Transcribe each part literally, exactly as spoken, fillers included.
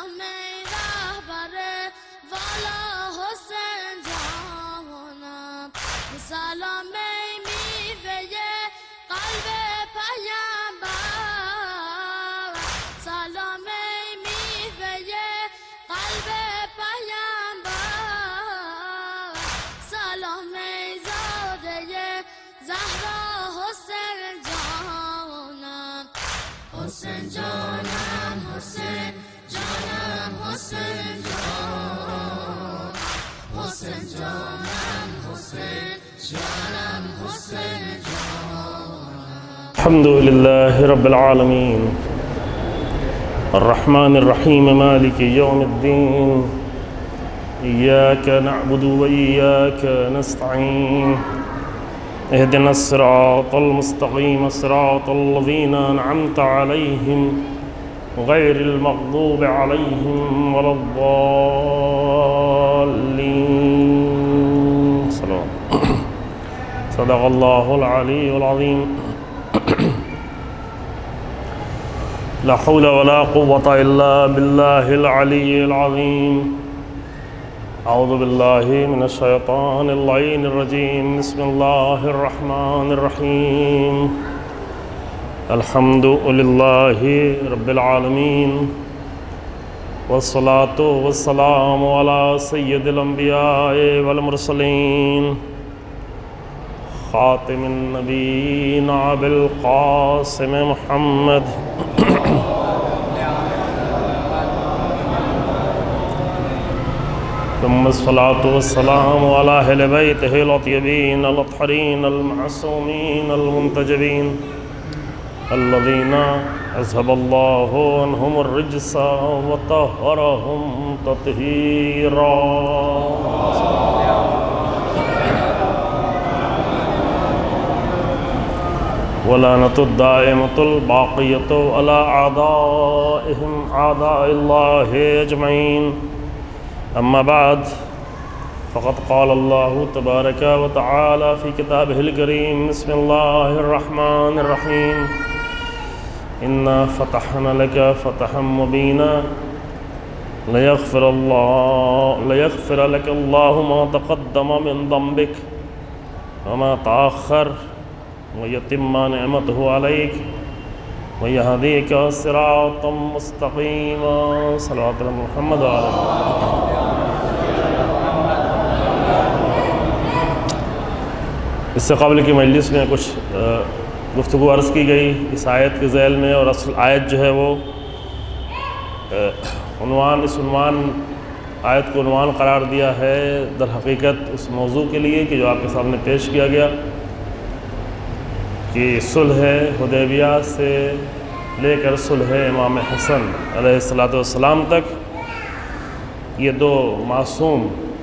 سلام راہبر والا حسین جانا سلام میوه قلب پیامبر سلام میوه قلب پیامبر سلام زاده زهرا حسین جانم حسین جانم حسین جانم حسین جان حسین جانم حسین جانم حسین جان الحمد لله رب العالمين الرحمن الرحيم مالك يوم الدين إياك نعبد وإياك نستعين اهدنا الصراط المستقيم صراط الذين أنعمت عليهم غير المغضوب عليهم ولا الضالين صدق الله العلي العظيم لا حول ولا قوة إلا بالله العلي العظيم أعوذ بالله من الشيطان اللعين الرجيم بسم الله الرحمن الرحيم الحمد لله رب العالمين والصلاة والسلام على سيد الأنبياء والمرسلين خاتم النبيين أبي القاسم محمد ثم الصلاة والسلام على أهل بيته الأطيبين الأطهرين المعصومين المنتجبين الذين أذهب الله عنهم الرجس وطهرهم تطهيرا ولعنة الدائمة الباقية على أعدائهم أعداء الله أجمعين أما بعد فقد قال الله تبارك وتعالى في كتابه الكريم بسم الله الرحمن الرحيم إنا فتحنا لك فتحا مبينا ليغفر الله ليغفر لك الله ما تقدم من ذنبك وما تأخر ويتم نعمته عليك ويهديك صراطا مستقيما صلوات على محمد وعلى آله. اس سے قبل کی مجلس میں کچھ گفتگو عرض کی گئی اس آیت کے ذیل میں، اور اصل آیت جو ہے وہ عنوان اس عنوان آیت کو عنوان قرار دیا ہے در حقیقت اس موضوع کے لیے کہ جو آپ کے سامنے پیش کیا گیا کہ صلح حدیبیہ سے لے کر صلح امام حسن علیہ الصلاۃ والسلام تک یہ دو معصوم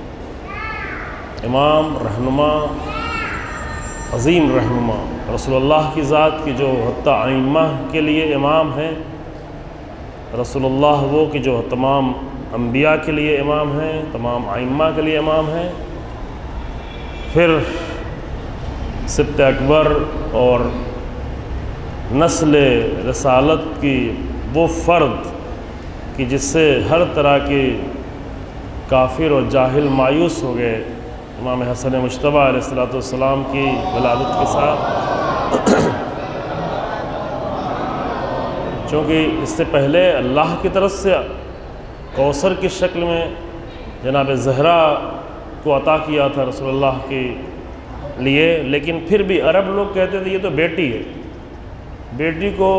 امام رہنما عظیم رہنما رسول اللہ کی ذات کی جو حتی ائمہ کے لیے امام ہیں، رسول اللہ وہ کہ جو تمام انبیاء کے لیے امام ہیں، تمام ائمہ کے لیے امام ہیں، پھر سبط اکبر اور نسل رسالت کی وہ فرد کہ جس سے ہر طرح کے کافر اور جاہل مایوس ہو گئے، امام حسن مجتبیٰ علیہ الصلوۃ والسلام کی ولادت کے ساتھ، چونکہ اس سے پہلے اللہ کی طرف سے کوثر کی شکل میں جناب زہرا کو عطا کیا تھا رسول اللہ کے لیے، لیکن پھر بھی عرب لوگ کہتے تھے یہ تو بیٹی ہے، بیٹی کو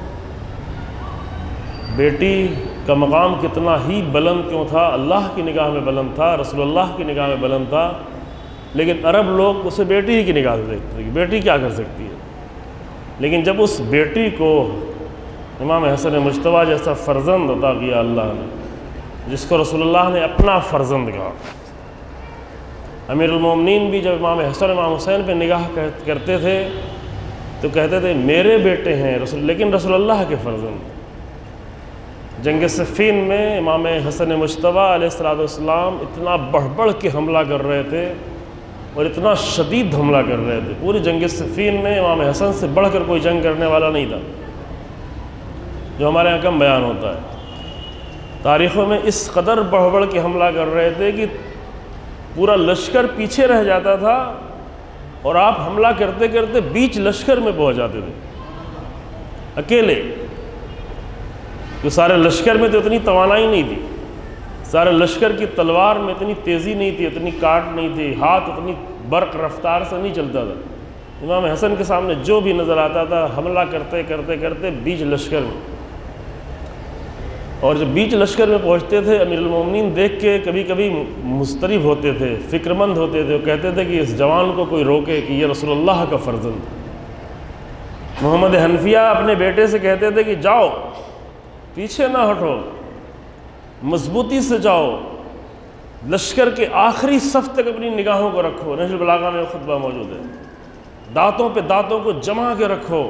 بیٹی کا مقام کتنا ہی بلند کیوں تھا، اللہ کی نگاہ میں بلند تھا، رسول اللہ کی نگاہ میں بلند تھا، لیکن عرب لوگ اسے بیٹی ہی کی نگاہ سے دیکھتے تھے کہ بیٹی کیا کر سکتی ہے. لیکن جب اس بیٹی کو امام حسن مجتبیٰ جیسا فرزند عطا کیا اللہ نے، جس کو رسول اللہ نے اپنا فرزند کہا، امیر المومنین بھی جب امام حسن امام حسین پہ نگاہ کرتے تھے تو کہتے تھے میرے بیٹے ہیں رسول، لیکن رسول اللہ کے فرزند. جنگ صفین میں امام حسن مجتبیٰ علیہ السلام اتنا بڑھ بڑھ کے حملہ کر رہے تھے اور اتنا شدید حملہ کر رہے تھے، پوری جنگ صفین میں امام حسن سے بڑھ کر کوئی جنگ کرنے والا نہیں تھا، جو ہمارے یہاں کم بیان ہوتا ہے. تاریخوں میں اس قدر بڑھ بڑھ کے حملہ کر رہے تھے کہ پورا لشکر پیچھے رہ جاتا تھا اور آپ حملہ کرتے کرتے بیچ لشکر میں پہنچ جاتے تھے اکیلے، کہ سارے لشکر میں تو اتنی توانائی نہیں تھی، سارے لشکر کی تلوار میں اتنی تیزی نہیں تھی، اتنی کاٹ نہیں تھی، ہاتھ اتنی برق رفتار سے نہیں چلتا تھا۔ امام حسن کے سامنے جو بھی نظر آتا تھا حملہ کرتے کرتے کرتے بیچ لشکر میں، اور جب بیچ لشکر میں پہنچتے تھے امیر المومنین دیکھ کے کبھی کبھی مضطرب ہوتے تھے، فکر مند ہوتے تھے، وہ کہتے تھے کہ اس جوان کو کوئی روکے کہ یہ رسول اللہ کا فرزند۔ محمد حنفیہ اپنے بیٹے سے کہتے تھے کہ جاؤ، پیچھے نہ ہٹو، مضبوطی سے جاؤ، لشکر کے آخری صف تک اپنی نگاہوں کو رکھو۔ نہج البلاغہ میں خطبہ موجود ہے، دانتوں پہ دانتوں کو جما کے رکھو،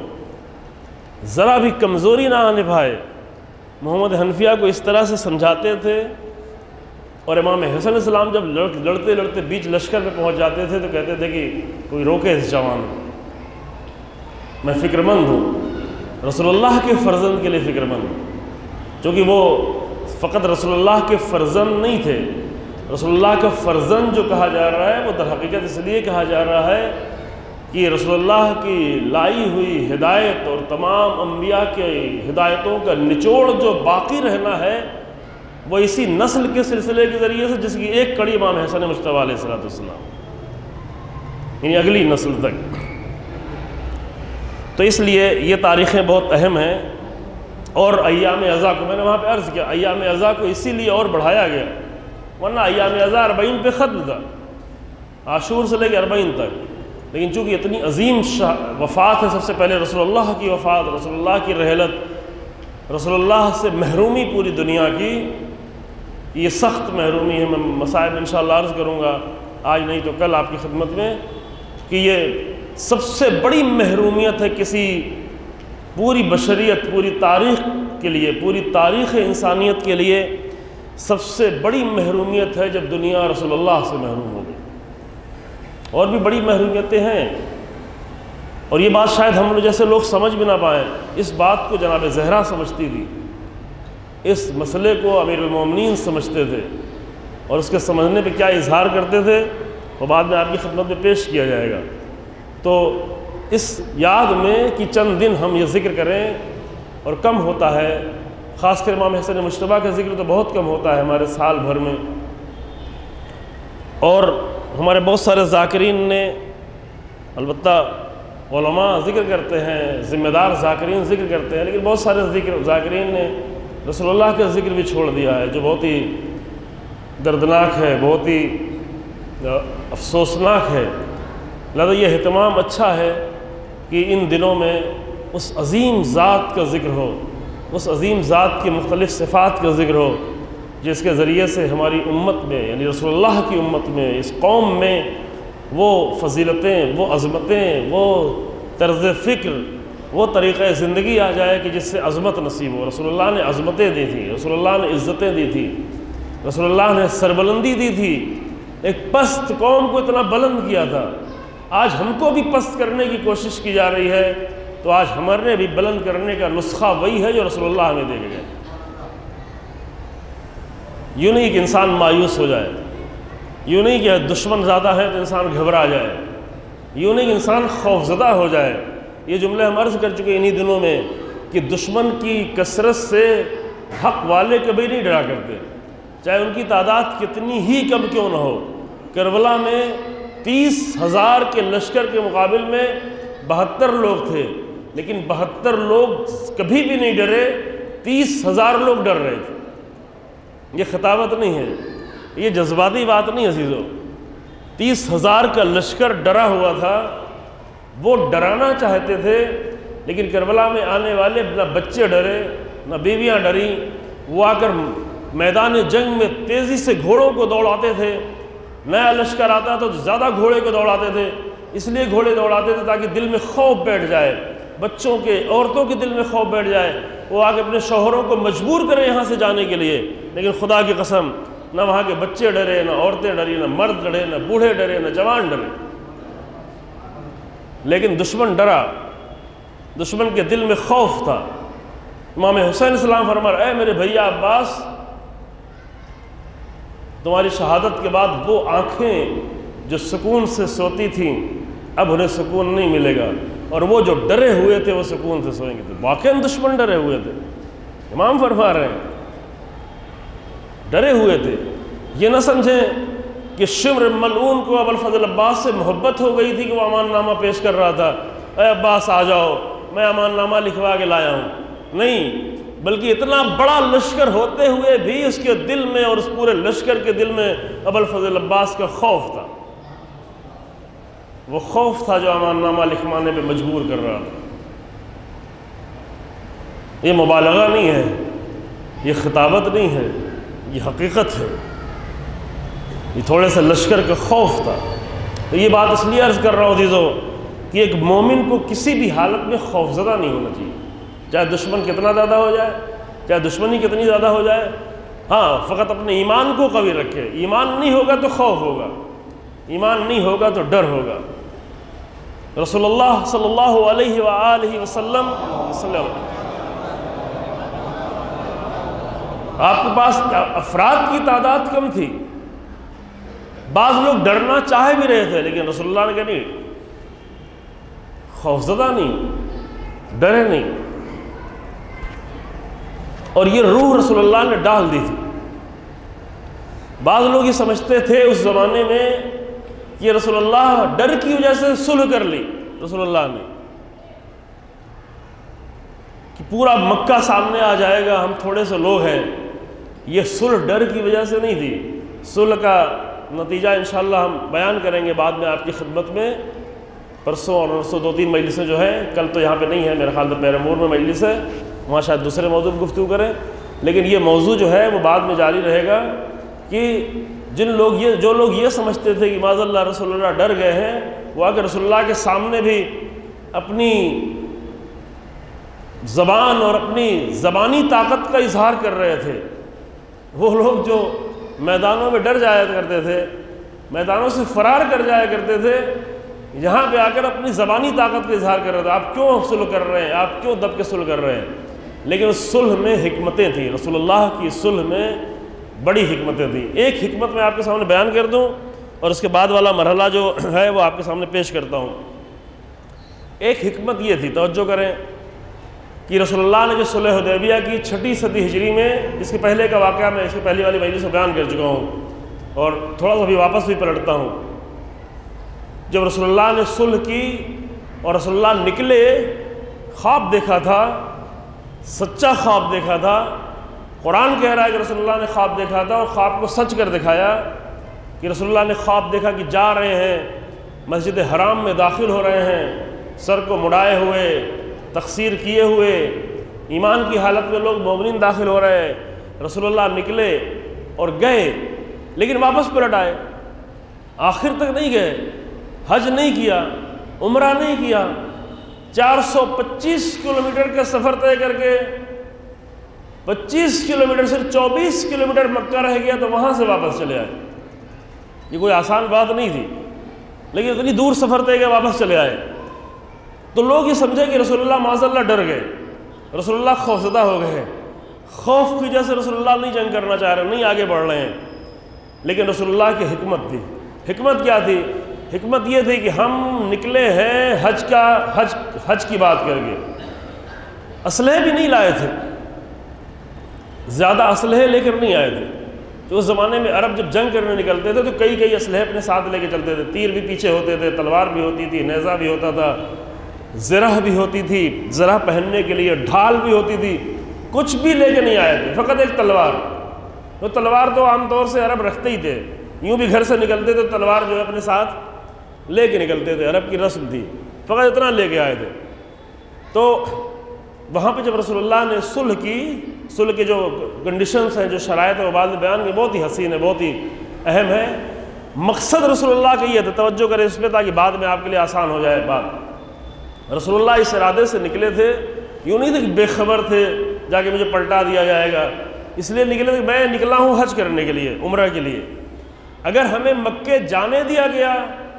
ذرا بھی کمزوری نہ آنے پائے۔ محمد حنفیہ کو اس طرح سے سمجھاتے تھے، اور امام حسن علیہ السلام جب لڑتے لڑتے بیچ لشکر میں پہنچ جاتے تھے تو کہتے تھے کہ کوئی روکے اس جوان کو، میں فکر مند ہوں، رسول اللہ کے فرزند کے لیے فکر مند ہوں، چونکہ وہ فقط رسول اللہ کے فرزند نہیں تھے، رسول اللہ کا فرزند جو کہا جا رہا ہے وہ در حقیقت اس لیے کہا جا رہا ہے کہ رسول اللہ کی لائی ہوئی ہدایت اور تمام انبیاء کے ہدایتوں کا نچوڑ جو باقی رہنا ہے وہ اسی نسل کے سلسلے کے ذریعے سے، جس کی ایک کڑی امام حسن مجتبیٰ علیہ الصلوۃ والسلام، یعنی اگلی نسل تک۔ تو اس لیے یہ تاریخیں بہت اہم ہیں۔ اور ایام عزا کو میں نے وہاں پہ عرض کیا، ایام عزا کو اسی لیے اور بڑھایا گیا، ورنہ ایام عزا اربعین پہ ختم تھا، عاشور سے لے کے اربعین تک، لیکن چونکہ اتنی عظیم وفات ہے، سب سے پہلے رسول اللہ کی وفات، رسول اللہ کی رحلت، رسول اللہ سے محرومی پوری دنیا کی، یہ سخت محرومی ہے۔ میں مصائب انشاءاللہ عرض کروں گا آج نہیں تو کل آپ کی خدمت میں، کہ یہ سب سے بڑی محرومیت ہے کسی پوری بشریت، پوری تاریخ کے لیے، پوری تاریخ انسانیت کے لیے سب سے بڑی محرومیت ہے جب دنیا رسول اللہ سے محروم ہو گئی۔ اور بھی بڑی محرومیتیں ہیں، اور یہ بات شاید ہم جیسے لوگ سمجھ بھی نہ پائیں۔ اس بات کو جناب زہرا سمجھتی تھی، اس مسئلے کو امیر المومنین سمجھتے تھے، اور اس کے سمجھنے پہ کیا اظہار کرتے تھے وہ بعد میں آپ کی خدمت میں پیش کیا جائے گا۔ تو اس یاد میں کہ چند دن ہم یہ ذکر کریں، اور کم ہوتا ہے، خاص کر امام حسن مجتبیٰ کا ذکر تو بہت کم ہوتا ہے ہمارے سال بھر میں، اور ہمارے بہت سارے ذاکرین نے، البتہ علماء ذکر کرتے ہیں، ذمہ دار ذاکرین ذکر کرتے ہیں، لیکن بہت سارے ذکر ذاکرین نے رسول اللہ کا ذکر بھی چھوڑ دیا ہے، جو بہت ہی دردناک ہے، بہت ہی افسوسناک ہے۔ لہذا یہ اہتمام اچھا ہے کہ ان دنوں میں اس عظیم ذات کا ذکر ہو، اس عظیم ذات کی مختلف صفات کا ذکر ہو، جس کے ذریعے سے ہماری امت میں، یعنی رسول اللہ کی امت میں، اس قوم میں وہ فضیلتیں، وہ عظمتیں، وہ طرز فکر، وہ طریقہ زندگی آ جائے کہ جس سے عظمت نصیب ہو۔ رسول اللہ نے عظمتیں دی تھیں، رسول اللہ نے عزتیں دی تھی، رسول اللہ نے سربلندی دی تھی، ایک پست قوم کو اتنا بلند کیا تھا۔ آج ہم کو بھی پست کرنے کی کوشش کی جا رہی ہے، تو آج ہمارے بھی بلند کرنے کا نسخہ وہی ہے جو رسول اللہ ہمیں دے گئے۔ یوں نہیں کہ انسان مایوس ہو جائے، یوں نہیں کہ دشمن زیادہ ہے تو انسان گھبرا جائے، یوں نہیں کہ انسان خوفزدہ ہو جائے۔ یہ جملے ہم عرض کر چکے انہی دنوں میں کہ دشمن کی کثرت سے حق والے کبھی نہیں ڈرا کرتے، چاہے ان کی تعداد کتنی ہی کم کیوں نہ ہو۔ کربلا میں تیس ہزار کے لشکر کے مقابل میں بہتر لوگ تھے، لیکن بہتر لوگ کبھی بھی نہیں ڈرے، تیس ہزار لوگ ڈر رہے تھے۔ یہ خطابت نہیں ہے، یہ جذباتی بات نہیں عزیزو۔ تیس ہزار کا لشکر ڈرا ہوا تھا، وہ ڈرانا چاہتے تھے، لیکن کربلا میں آنے والے نہ بچے ڈرے، نہ بیویاں ڈریں۔ وہ آ کر میدان جنگ میں تیزی سے گھوڑوں کو دوڑاتے تھے، نیا لشکر آتا تو زیادہ گھوڑے کو دوڑاتے تھے، اس لیے گھوڑے دوڑاتے تھے تاکہ دل میں خوف بیٹھ جائے، بچوں کے، عورتوں کے دل میں خوف بیٹھ جائے، وہ آ کے اپنے شوہروں کو مجبور کرے یہاں سے جانے کے لیے۔ لیکن خدا کی قسم، نہ وہاں کے بچے ڈرے، نہ عورتیں ڈری، نہ مرد ڈرے، نہ بوڑھے ڈرے، نہ جوان ڈرے، لیکن دشمن ڈرا، دشمن کے دل میں خوف تھا۔ امام حسین علیہ السلام فرما رہے، اے میرے بھیا عباس، تمہاری شہادت کے بعد وہ آنکھیں جو سکون سے سوتی تھیں اب انہیں سکون نہیں ملے گا، اور وہ جو ڈرے ہوئے تھے وہ سکون سے سوئیں گے۔ تو واقعاً دشمن ڈرے ہوئے تھے، امام فرما رہے ہیں ڈرے ہوئے تھے۔ یہ نہ سمجھیں کہ شمر ملعون کو ابوالفضل عباس سے محبت ہو گئی تھی کہ وہ امان نامہ پیش کر رہا تھا، اے عباس آ جاؤ میں امان نامہ لکھوا کے لایا ہوں، نہیں، بلکہ اتنا بڑا لشکر ہوتے ہوئے بھی اس کے دل میں اور اس پورے لشکر کے دل میں ابوالفضل عباس کا خوف تھا۔ وہ خوف تھا جو امان نامہ لکھوانے پہ مجبور کر رہا تھا۔ یہ مبالغہ نہیں ہے، یہ خطابت نہیں ہے، یہ حقیقت ہے۔ یہ تھوڑے سے لشکر کا خوف تھا۔ تو یہ بات اس لیے عرض کر رہا ہوں عزیزو کہ ایک مومن کو کسی بھی حالت میں خوفزدہ نہیں ہونا چاہیے، چاہے دشمن کتنا زیادہ ہو جائے، چاہے دشمنی کتنی زیادہ ہو جائے، ہاں فقط اپنے ایمان کو قوی رکھے۔ ایمان نہیں ہوگا تو خوف ہوگا، ایمان نہیں ہوگا تو ڈر ہوگا۔ رسول اللہ صلی اللہ علیہ وآلہ وسلم آپ کے پاس افراد کی تعداد کم تھی، بعض لوگ ڈرنا چاہے بھی رہے تھے، لیکن رسول اللہ نے کہا نہیں، خوفزدہ نہیں، ڈرے نہیں، اور یہ روح رسول اللہ نے ڈال دی تھی۔ بعض لوگ یہ سمجھتے تھے اس زمانے میں کہ رسول اللہ ڈر کی وجہ سے صلح کر لی رسول اللہ نے، کہ پورا مکہ سامنے آ جائے گا، ہم تھوڑے سے لوگ ہیں۔ یہ صلح ڈر کی وجہ سے نہیں تھی، صلح کا نتیجہ انشاءاللہ ہم بیان کریں گے بعد میں آپ کی خدمت میں، پرسوں اور نرسوں دو تین مجلسیں جو ہیں، کل تو یہاں پہ نہیں ہے، میرے خیال میں پیرامور میں مجلس ہے، وہاں شاید دوسرے موضوع پر گفتگو کریں، لیکن یہ موضوع جو ہے وہ بعد میں جاری رہے گا کہ جن لوگ یہ جو لوگ یہ سمجھتے تھے کہ معاذ اللہ رسول اللہ ڈر گئے ہیں، وہ آ کے رسول اللہ کے سامنے بھی اپنی زبان اور اپنی زبانی طاقت کا اظہار کر رہے تھے۔ وہ لوگ جو میدانوں میں ڈر جایا کرتے تھے، میدانوں سے فرار کر جایا کرتے تھے، یہاں پہ آ کر اپنی زبانی طاقت کا اظہار کر رہے تھے، آپ کیوں صلح کر رہے ہیں، آپ کیوں دب کے صلح کر رہے ہیں؟ لیکن اس صلح میں حکمتیں تھیں، رسول اللہ کی صلح میں بڑی حکمتیں تھیں۔ ایک حکمت میں آپ کے سامنے بیان کر دوں اور اس کے بعد والا مرحلہ جو ہے وہ آپ کے سامنے پیش کرتا ہوں۔ ایک حکمت یہ تھی، توجہ کریں، کہ رسول اللہ نے جو صلح حدیبیہ کی چھٹی صدی ہجری میں، اس کے پہلے کا واقعہ میں اس کے پہلی والی مجلس میں بیان کر چکا ہوں اور تھوڑا سا بھی واپس بھی پلٹتا ہوں۔ جب رسول اللہ نے صلح کی اور رسول اللہ نکلے، خواب دیکھا تھا، سچا خواب دیکھا تھا، قرآن کہہ رہا ہے کہ رسول اللہ نے خواب دیکھا تھا اور خواب کو سچ کر دکھایا کہ رسول اللہ نے خواب دیکھا کہ جا رہے ہیں، مسجد حرام میں داخل ہو رہے ہیں، سر کو مڑائے ہوئے، تقصیر کیے ہوئے، ایمان کی حالت میں لوگ مومنین داخل ہو رہے ہیں۔ رسول اللہ نکلے اور گئے، لیکن واپس پلٹ آئے، آخر تک نہیں گئے، حج نہیں کیا، عمرہ نہیں کیا، چار سو پچیس کلومیٹر کا سفر طے کر کے پچیس کلومیٹر سے چوبیس کلومیٹر مکہ رہ گیا تو وہاں سے واپس چلے آئے۔ یہ کوئی آسان بات نہیں تھی، لیکن اتنی دور سفر طے کیا واپس چلے آئے۔ تو لوگ یہ سمجھے کہ رسول اللہ معاذ اللہ ڈر گئے، رسول اللہ خوفزدہ ہو گئے، خوف کی وجہ سے رسول اللہ نہیں جنگ کرنا چاہ رہے، نہیں آگے بڑھ رہے ہیں۔ لیکن رسول اللہ کی حکمت تھی۔ حکمت کیا تھی؟ حکمت یہ تھی کہ ہم نکلے ہیں حج کا حج حج کی بات کر کے، اسلحے بھی نہیں لائے تھے، زیادہ اسلحے لے کر نہیں آئے تھے۔ تو اس زمانے میں عرب جب جنگ کرنے نکلتے تھے تو کئی کئی اسلحے اپنے ساتھ لے کے چلتے تھے، تیر بھی پیچھے ہوتے تھے، تلوار بھی ہوتی تھی، نیزہ بھی ہوتا تھا، زرہ بھی ہوتی تھی، زرہ پہننے کے لیے ڈھال بھی ہوتی تھی، کچھ بھی لے کے نہیں آئے تھے، فقط ایک تلوار۔ تو تلوار تو عام طور سے عرب رکھتے ہی تھے، یوں بھی گھر سے نکلتے تھے تلوار جو ہے اپنے ساتھ لے کے نکلتے تھے، عرب کی رسم تھی، فقط اتنا لے کے آئے تھے۔ تو وہاں پہ جب رسول اللہ نے صلح کی، صلح کے جو کنڈیشنز ہیں، جو شرائط ہیں، وہ بعد میں بیان کی، بہت ہی حسین ہے، بہت ہی اہم ہے۔ مقصد رسول اللہ کا یہ تھا، توجہ کریں اس پہ تاکہ بعد میں آپ کے لیے آسان ہو جائے بات۔ رسول اللہ اس ارادے سے نکلے تھے، یوں نہیں تھے کہ بے خبر تھے جا کے مجھے پلٹا دیا جائے گا، اس لیے نکلے تھے کہ میں نکلا ہوں حج کرنے کے لیے، عمرہ کے لیے۔ اگر ہمیں مکے جانے دیا گیا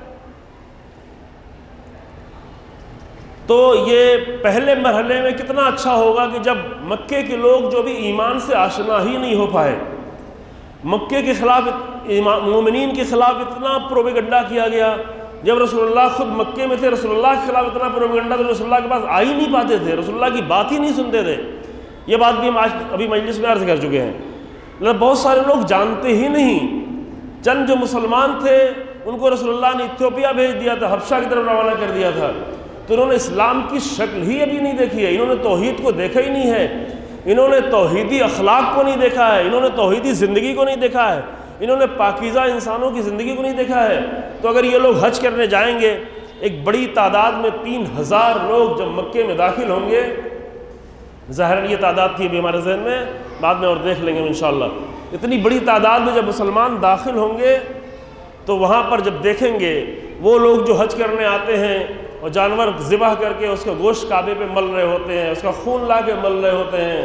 تو یہ پہلے مرحلے میں کتنا اچھا ہوگا کہ جب مکے کے لوگ جو بھی ایمان سے آشنا ہی نہیں ہو پائے، مکے کے خلاف مومنین کے خلاف اتنا پروپیگنڈا کیا گیا. جب رسول اللہ خود مکے میں تھے رسول اللہ کے خلاف اتنا پروپیگنڈا تو رسول اللہ کے پاس آ ہی نہیں پاتے تھے, رسول اللہ کی بات ہی نہیں سنتے تھے. یہ بات بھی ہم آج ابھی مجلس میں عرض کر چکے ہیں. لیکن بہت سارے لوگ جانتے ہی نہیں. چند جو مسلمان تھے ان کو رسول اللہ نے ایتھوپیا بھیج دیا تھا, حبشہ کی طرف روانہ کر دیا تھا, تو انہوں نے اسلام کی شکل ہی ابھی نہیں دیکھی ہے, انہوں نے توحید کو دیکھا ہی نہیں ہے, انہوں نے توحیدی اخلاق کو نہیں دیکھا ہے, انہوں نے توحیدی زندگی کو نہیں دیکھا ہے, انہوں نے پاکیزہ انسانوں کی زندگی کو نہیں دیکھا ہے. تو اگر یہ لوگ حج کرنے جائیں گے, ایک بڑی تعداد میں تین ہزار لوگ جب مکے میں داخل ہوں گے, ظاہر یہ تعداد تھی ابھی ہمارے ذہن میں, بعد میں اور دیکھ لیں گے انشاءاللہ. اتنی بڑی تعداد میں جب مسلمان داخل ہوں گے تو وہاں پر جب دیکھیں گے وہ لوگ جو حج کرنے آتے ہیں اور جانور ذبح کر کے اس کا گوشت کعبے پہ مل رہے ہوتے ہیں, اس کا خون لا کے مل رہے ہوتے ہیں,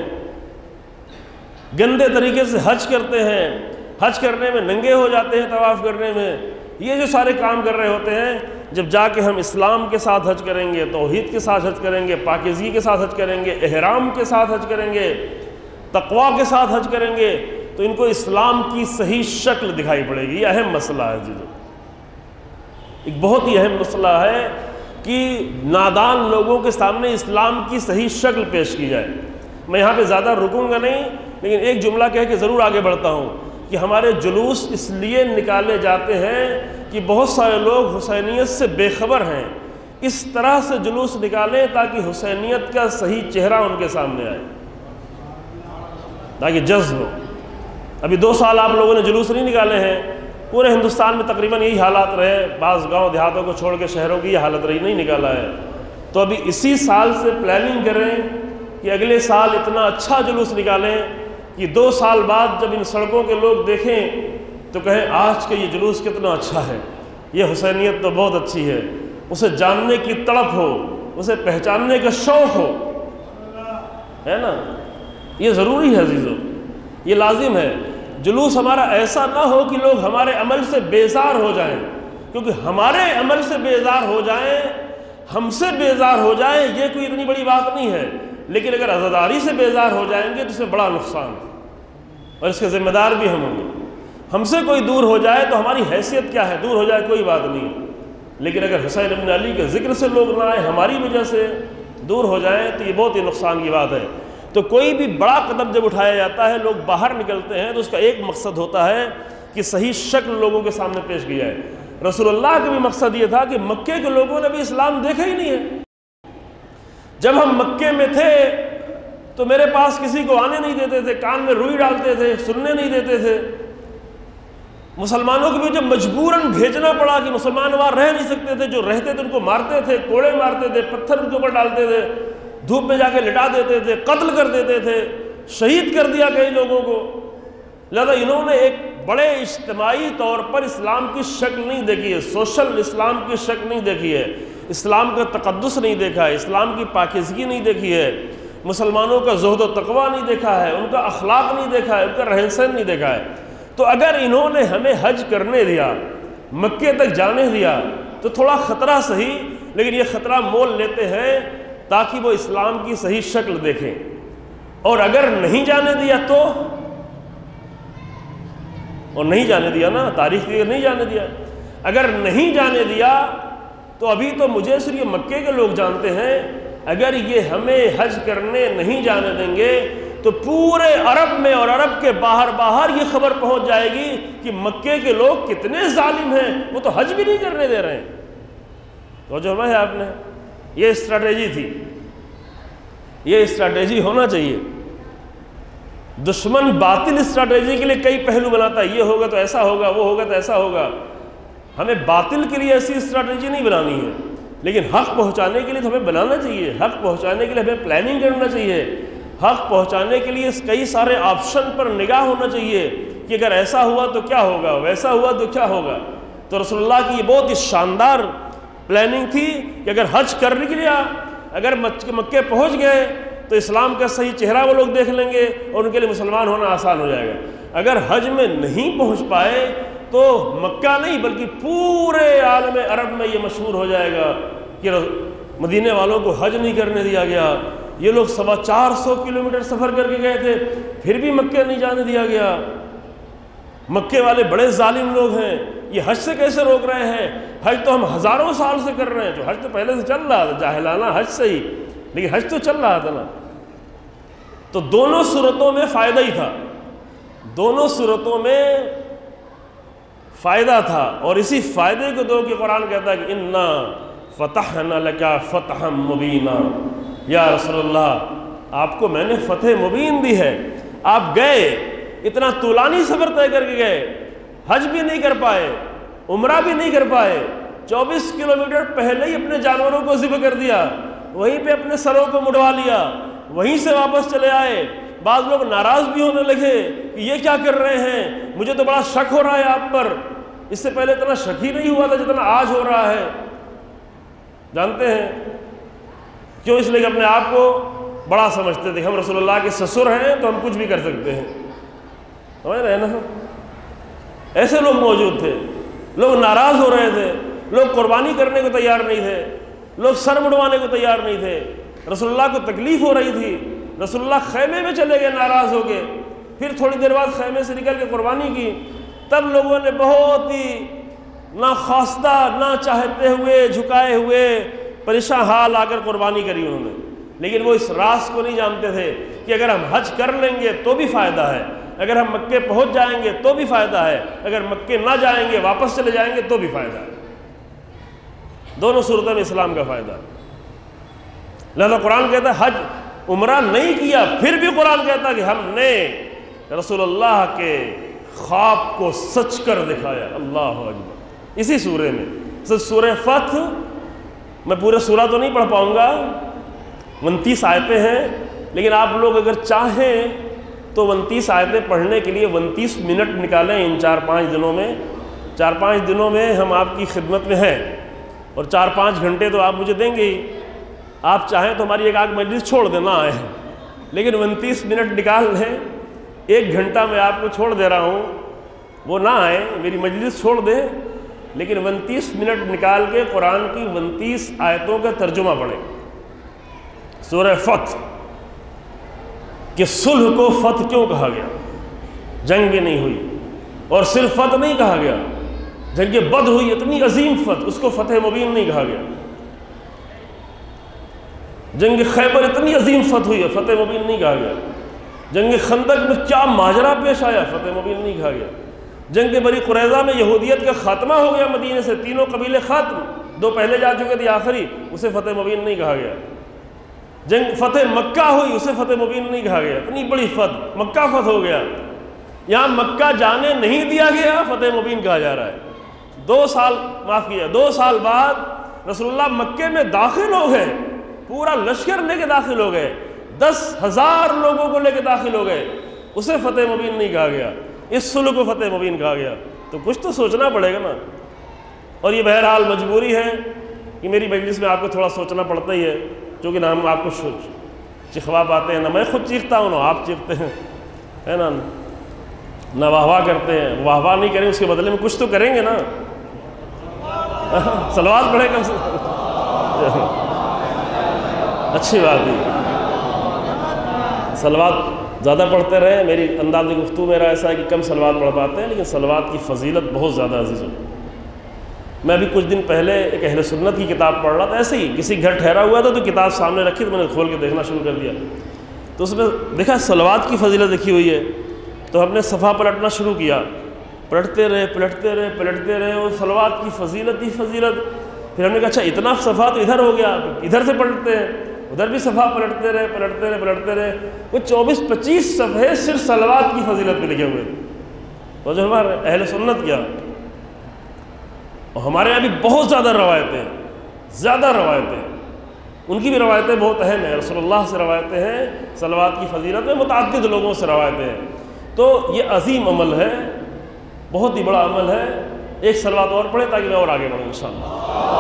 گندے طریقے سے حج کرتے ہیں, حج کرنے میں ننگے ہو جاتے ہیں, طواف کرنے میں, یہ جو سارے کام کر رہے ہوتے ہیں, جب جا کے ہم اسلام کے ساتھ حج کریں گے, توحید کے ساتھ حج کریں گے, پاکیزگی کے ساتھ حج کریں گے, احرام کے ساتھ حج کریں گے, تقوی کے ساتھ حج کریں گے, تو ان کو اسلام کی صحیح شکل دکھائی پڑے گی. یہ اہم مسئلہ ہے جی, ایک بہت ہی اہم مسئلہ ہے کہ نادان لوگوں کے سامنے اسلام کی صحیح شکل پیش کی جائے. میں یہاں پہ زیادہ رکوں گا نہیں, لیکن ایک جملہ کہہ کے ضرور آگے بڑھتا ہوں کہ ہمارے جلوس اس لیے نکالے جاتے ہیں کہ بہت سارے لوگ حسینیت سے بے خبر ہیں. اس طرح سے جلوس نکالیں تاکہ حسینیت کا صحیح چہرہ ان کے سامنے آئے, تاکہ جذب ہو. ابھی دو سال آپ لوگوں نے جلوس نہیں نکالے ہیں, پورے ہندوستان میں تقریباً یہی حالات رہے, بعض گاؤں دیہاتوں کو چھوڑ کے شہروں کی یہ حالت رہی, نہیں نکالا ہے. تو ابھی اسی سال سے پلاننگ کریں کہ اگلے سال اتنا اچھا جلوس نکالیں کہ دو سال بعد جب ان سڑکوں کے لوگ دیکھیں تو کہیں آج کا یہ جلوس کتنا اچھا ہے, یہ حسینیت تو بہت اچھی ہے, اسے جاننے کی تڑپ ہو, اسے پہچاننے کا شوق ہو, ہے نا. یہ ضروری ہے عزیزو, یہ لازم ہے. جلوس ہمارا ایسا نہ ہو کہ لوگ ہمارے عمل سے بیزار ہو جائیں, کیونکہ ہمارے عمل سے بیزار ہو جائیں, ہم سے بیزار ہو جائیں, یہ کوئی اتنی بڑی بات نہیں ہے. لیکن اگر عزاداری سے بیزار ہو جائیں گے تو اس میں بڑا نقصان ہے, اور اس کے ذمہ دار بھی ہم ہوں گے. ہم سے کوئی دور ہو جائے تو ہماری حیثیت کیا ہے, دور ہو جائے کوئی بات نہیں, لیکن اگر حسین ابن علی کے ذکر سے لوگ نہ آئے, ہماری وجہ سے دور ہو جائیں, تو یہ بہت ہی نقصان کی بات ہے. تو کوئی بھی بڑا قدم جب اٹھایا جاتا ہے, لوگ باہر نکلتے ہیں, تو اس کا ایک مقصد ہوتا ہے کہ صحیح شکل لوگوں کے سامنے پیش کی جائے. رسول اللہ کا بھی مقصد یہ تھا کہ مکے کے لوگوں نے بھی اسلام دیکھا ہی نہیں ہے. جب ہم مکے میں تھے تو میرے پاس کسی کو آنے نہیں دیتے تھے, کان میں روئی ڈالتے تھے, سننے نہیں دیتے تھے. مسلمانوں کو بھی جب مجبوراً بھیجنا پڑا کہ مسلمان وہاں رہ نہیں سکتے تھے, جو رہتے تھے ان کو مارتے تھے, کوڑے مارتے تھے, پتھر ان کے اوپر ڈالتے تھے, دھوپ میں جا کے لٹا دیتے تھے, قتل کر دیتے تھے, شہید کر دیا کئی لوگوں کو. لہذا انہوں نے ایک بڑے اجتماعی طور پر اسلام کی شکل نہیں دیکھی ہے, سوشل اسلام کی شکل نہیں دیکھی ہے, اسلام کا تقدس نہیں دیکھا ہے, اسلام کی پاکیزگی نہیں دیکھی ہے, مسلمانوں کا زہد و تقوی نہیں دیکھا ہے, ان کا اخلاق نہیں دیکھا ہے, ان کا رہن سہن نہیں دیکھا ہے. تو اگر انہوں نے ہمیں حج کرنے دیا, مکے تک جانے دیا, تو تھوڑا خطرہ صحیح, لیکن یہ خطرہ مول لیتے ہیں تاکہ وہ اسلام کی صحیح شکل دیکھیں. اور اگر نہیں جانے دیا تو, اور نہیں جانے دیا نا, تاریخ کی نہیں جانے دیا, اگر نہیں جانے دیا تو ابھی تو مجھے صرف یہ مکے کے لوگ جانتے ہیں, اگر یہ ہمیں حج کرنے نہیں جانے دیں گے تو پورے عرب میں اور عرب کے باہر باہر یہ خبر پہنچ جائے گی کہ مکے کے لوگ کتنے ظالم ہیں, وہ تو حج بھی نہیں کرنے دے رہے ہیں. تو جو ہے آپ نے, یہ اسٹریٹجی تھی, یہ اسٹریٹجی ہونا چاہیے. دشمن باطل اسٹریٹجی کے لیے کئی پہلو بناتا ہے, یہ ہوگا تو ایسا ہوگا, وہ ہوگا تو ایسا ہوگا. ہمیں باطل کے لیے ایسی اسٹریٹجی نہیں بنانی ہے, لیکن حق پہنچانے کے لیے تو ہمیں بنانا چاہیے. حق پہنچانے کے لیے ہمیں پلاننگ کرنا چاہیے. حق پہنچانے کے لیے کئی سارے آپشن پر نگاہ ہونا چاہیے کہ اگر ایسا ہوا تو کیا ہوگا, ویسا ہوا تو کیا ہوگا. تو رسول اللہ کی یہ بہت ہی شاندار پلاننگ تھی کہ اگر حج کر لیا, اگر مکے پہنچ گئے تو اسلام کا صحیح چہرہ وہ لوگ دیکھ لیں گے اور ان کے لیے مسلمان ہونا آسان ہو جائے گا. اگر حج میں نہیں پہنچ پائے تو مکہ نہیں بلکہ پورے عالم عرب میں یہ مشہور ہو جائے گا کہ مدینے والوں کو حج نہیں کرنے دیا گیا. یہ لوگ سوا چار سو کلومیٹر سفر کر کے گئے تھے, پھر بھی مکہ نہیں جانے دیا گیا. مکے والے بڑے ظالم لوگ ہیں، یہ حج سے کیسے روک رہے ہیں؟ حج تو ہم ہزاروں سال سے کر رہے ہیں، جو حج تو پہلے سے چل رہا تھا، جاہلانہ حج سے ہی، لیکن حج تو چل رہا تھا نا۔ تو دونوں صورتوں میں فائدہ ہی تھا، دونوں صورتوں میں فائدہ تھا، اور اسی فائدے کو دو کہ قرآن کہتا ہے کہ انا فتحنا لک فتحا مبینا، یا رسول اللہ آپ کو میں نے فتح مبین دی ہے۔ آپ گئے، اتنا طولانی سفر طے کر کے گئے، حج بھی نہیں کر پائے، عمرہ بھی نہیں کر پائے، چوبیس کلومیٹر پہلے ہی اپنے جانوروں کو ذبح کر دیا، وہیں پہ اپنے سروں کو مڑوا لیا، وہیں سے واپس چلے آئے۔ بعض لوگ ناراض بھی ہونے لگے کہ یہ کیا کر رہے ہیں، مجھے تو بڑا شک ہو رہا ہے آپ پر، اس سے پہلے اتنا شک ہی نہیں ہوا تھا جتنا آج ہو رہا ہے۔ جانتے ہیں کیوں؟ اس لیے کہ اپنے آپ کو بڑا سمجھتے تھے، ہم رسول اللہ کے سسر ہیں تو ہم کچھ بھی کر سکتے ہیں، سمجھ رہے ہیں نا؟ ایسے لوگ موجود تھے، لوگ ناراض ہو رہے تھے، لوگ قربانی کرنے کو تیار نہیں تھے، لوگ سر مڑوانے کو تیار نہیں تھے، رسول اللہ کو تکلیف ہو رہی تھی، رسول اللہ خیمے میں چلے گئے ناراض ہو گئے، پھر تھوڑی دیر بعد خیمے سے نکل کے قربانی کی، تب لوگوں نے بہت ہی نہ خواستہ نہ چاہتے ہوئے جھکائے ہوئے پریشان حال آ کر قربانی کری انہوں نے۔ لیکن وہ اس راز کو نہیں جانتے تھے کہ اگر ہم حج کر لیں گے تو بھی فائدہ ہے، اگر ہم مکے پہنچ جائیں گے تو بھی فائدہ ہے، اگر مکے نہ جائیں گے واپس چلے جائیں گے تو بھی فائدہ ہے۔ دونوں صورتوں میں اسلام کا فائدہ ہے۔ لہذا قرآن کہتا ہے حج عمرہ نہیں کیا، پھر بھی قرآن کہتا ہے کہ ہم نے رسول اللہ کے خواب کو سچ کر دکھایا۔ اللہ اکبر۔ اسی سورے میں سورہ فتح، میں پورے سورہ تو نہیں پڑھ پاؤں گا، انتیس آیتیں ہیں، لیکن آپ لوگ اگر چاہیں تو انتیس آیتیں پڑھنے کے لیے انتیس منٹ نکالیں ان چار پانچ دنوں میں۔ چار پانچ دنوں میں ہم آپ کی خدمت میں ہیں، اور چار پانچ گھنٹے تو آپ مجھے دیں گے ہی۔ آپ چاہیں تو ہماری ایک آدھ مجلس چھوڑ دیں، نہ آئے، لیکن انتیس منٹ نکال لیں، ایک گھنٹہ میں آپ کو چھوڑ دے رہا ہوں، وہ نہ آئیں، میری مجلس چھوڑ دیں، لیکن انتیس منٹ نکال کے قرآن کی انتیس آیتوں کا ترجمہ پڑھیں۔ سورہ فتح کہ صلح کو فتح کیوں کہا گیا؟ جنگ بھی نہیں ہوئی، اور صرف فتح نہیں کہا گیا، جنگ بدر ہوئی اتنی عظیم فتح، اس کو فتح مبین نہیں کہا گیا۔ جنگ خیبر اتنی عظیم فتح ہوئی ہے، فتح مبین نہیں کہا گیا۔ جنگ خندق میں کیا ماجرا پیش آیا، فتح مبین نہیں کہا گیا۔ جنگ بنی قریظہ میں یہودیت کا خاتمہ ہو گیا، مدینے سے تینوں قبیلے ختم، دو پہلے جا چکے تھے، آخری، اسے فتح مبین نہیں کہا گیا۔ جنگ فتح مکہ ہوئی، اسے فتح مبین نہیں کہا گیا، اتنی بڑی فتح، مکہ فتح ہو گیا، یہاں مکہ جانے نہیں دیا گیا، فتح مبین کہا جا رہا ہے۔ دو سال معاف کیا دو سال بعد رسول اللہ مکے میں داخل ہو گئے، پورا لشکر لے کے داخل ہو گئے، دس ہزار لوگوں کو لے کے داخل ہو گئے، اسے فتح مبین نہیں کہا گیا، اس صلح کو فتح مبین کہا گیا۔ تو کچھ تو سوچنا پڑے گا نا، اور یہ بہرحال مجبوری ہے کہ میری مجلس میں آپ کو تھوڑا سوچنا پڑتا ہی ہے، چونکہ نہ ہم آپ کو چکھوا پاتے ہیں، نہ میں خود چیختا ہوں، نہ آپ چیختے ہیں، ہے نا، نہ واہ واہ کرتے ہیں، واہ واہ نہیں کریں، اس کے بدلے میں کچھ تو کریں گے نا، صلوات پڑھیں کم سے اچھی بات ہے، صلوات زیادہ پڑھتے رہیں۔ میری انداز گفتگو میرا ایسا ہے کہ کم صلوات پڑھ پاتے ہیں، لیکن صلوات کی فضیلت بہت زیادہ عزیز ہے۔ میں ابھی کچھ دن پہلے ایک اہل سنت کی کتاب پڑھ رہا تھا، ایسے ہی کسی گھر ٹھہرا ہوا تھا تو کتاب سامنے رکھی تو میں نے کھول کے دیکھنا شروع کر دیا، تو اس میں دیکھا صلوات کی فضیلت لکھی ہوئی ہے، تو ہم نے صفحہ پلٹنا شروع کیا، پلٹتے رہے پلٹتے رہے پلٹتے رہے اور صلوات کی فضیلت ہی فضیلت۔ پھر ہم نے کہا اچھا اتنا صفحہ تو ادھر ہو گیا، ادھر سے پلٹتے ہیں، ادھر بھی صفحہ پلٹتے رہے پلٹتے رہے پلٹتے رہے، وہ چوبیس پچیس صفحے صرف صلوات کی فضیلت پہ لکھے ہوئے تھے۔ تو جو ہمارے اہل سنت کیا، اور ہمارے یہاں بھی بہت زیادہ روایتیں ہیں، زیادہ روایتیں، ان کی بھی روایتیں بہت اہم ہیں، رسول اللہ سے روایتیں ہیں، صلوات کی فضیلت میں متعدد لوگوں سے روایتیں ہیں۔ تو یہ عظیم عمل ہے، بہت ہی بڑا عمل ہے۔ ایک صلوات اور پڑھیں تاکہ میں اور آگے بڑھوں انشاءاللہ۔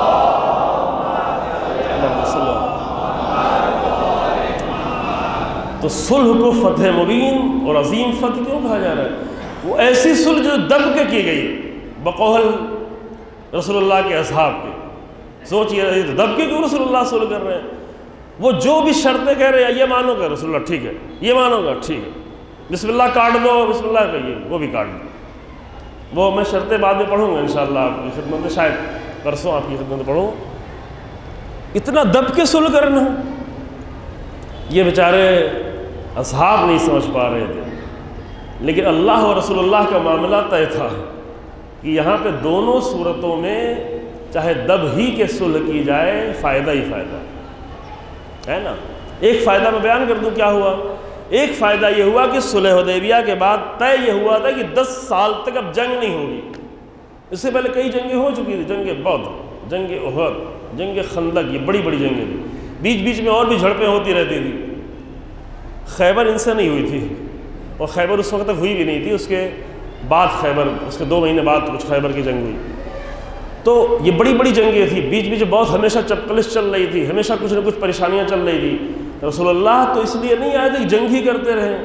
تو صلح کو فتح مبین اور عظیم فتح کیوں کہا جا رہا ہے؟ وہ ایسی صلح جو دب کے کی گئی بقول رسول اللہ کے اصحاب کے۔ سوچئے دب کے کیوں رسول اللہ صلح کر رہے ہیں؟ وہ جو بھی شرطیں کہہ رہے ہیں، یہ مانو گا رسول اللہ ٹھیک ہے، یہ مانو گا ٹھیک ہے، بسم اللہ کاٹ دو، بسم اللہ کہیے، وہ بھی کاٹ دو، وہ میں شرطیں بعد میں پڑھوں گا انشاءاللہ آپ کی خدمت میں، شاید پرسوں آپ کی خدمت میں پڑھوں. اتنا دب کے صلح کرنا، یہ بیچارے اصحاب نہیں سمجھ پا رہے تھے. لیکن اللہ و رسول اللہ کا معاملہ طے تھا کہ یہاں پہ دونوں صورتوں میں چاہے دب ہی کے صلح کی جائے فائدہ ہی فائدہ ہے نا. ایک فائدہ میں بیان کر دوں کیا ہوا. ایک فائدہ یہ ہوا کہ صلح حدیبیہ کے بعد طے یہ ہوا تھا کہ دس سال تک اب جنگ نہیں ہوگی. اس سے پہلے کئی جنگیں ہو چکی تھی، جنگ بدر، جنگ احد، جنگ خندق، یہ بڑی بڑی جنگیں تھیں. بیچ بیچ میں اور بھی جھڑپیں ہوتی رہتی تھی. خیبر ان سے نہیں ہوئی تھی، اور خیبر اس وقت تک ہوئی بھی نہیں تھی. اس کے بعد خیبر، اس کے دو مہینے بعد کچھ خیبر کی جنگ ہوئی. تو یہ بڑی بڑی جنگیں تھیں، بیچ بیچ بہت ہمیشہ چپکلش چل رہی تھی، ہمیشہ کچھ نہ کچھ پریشانیاں چل رہی تھی. رسول اللہ تو اس لیے نہیں آئے تھے کہ جنگ ہی کرتے رہیں.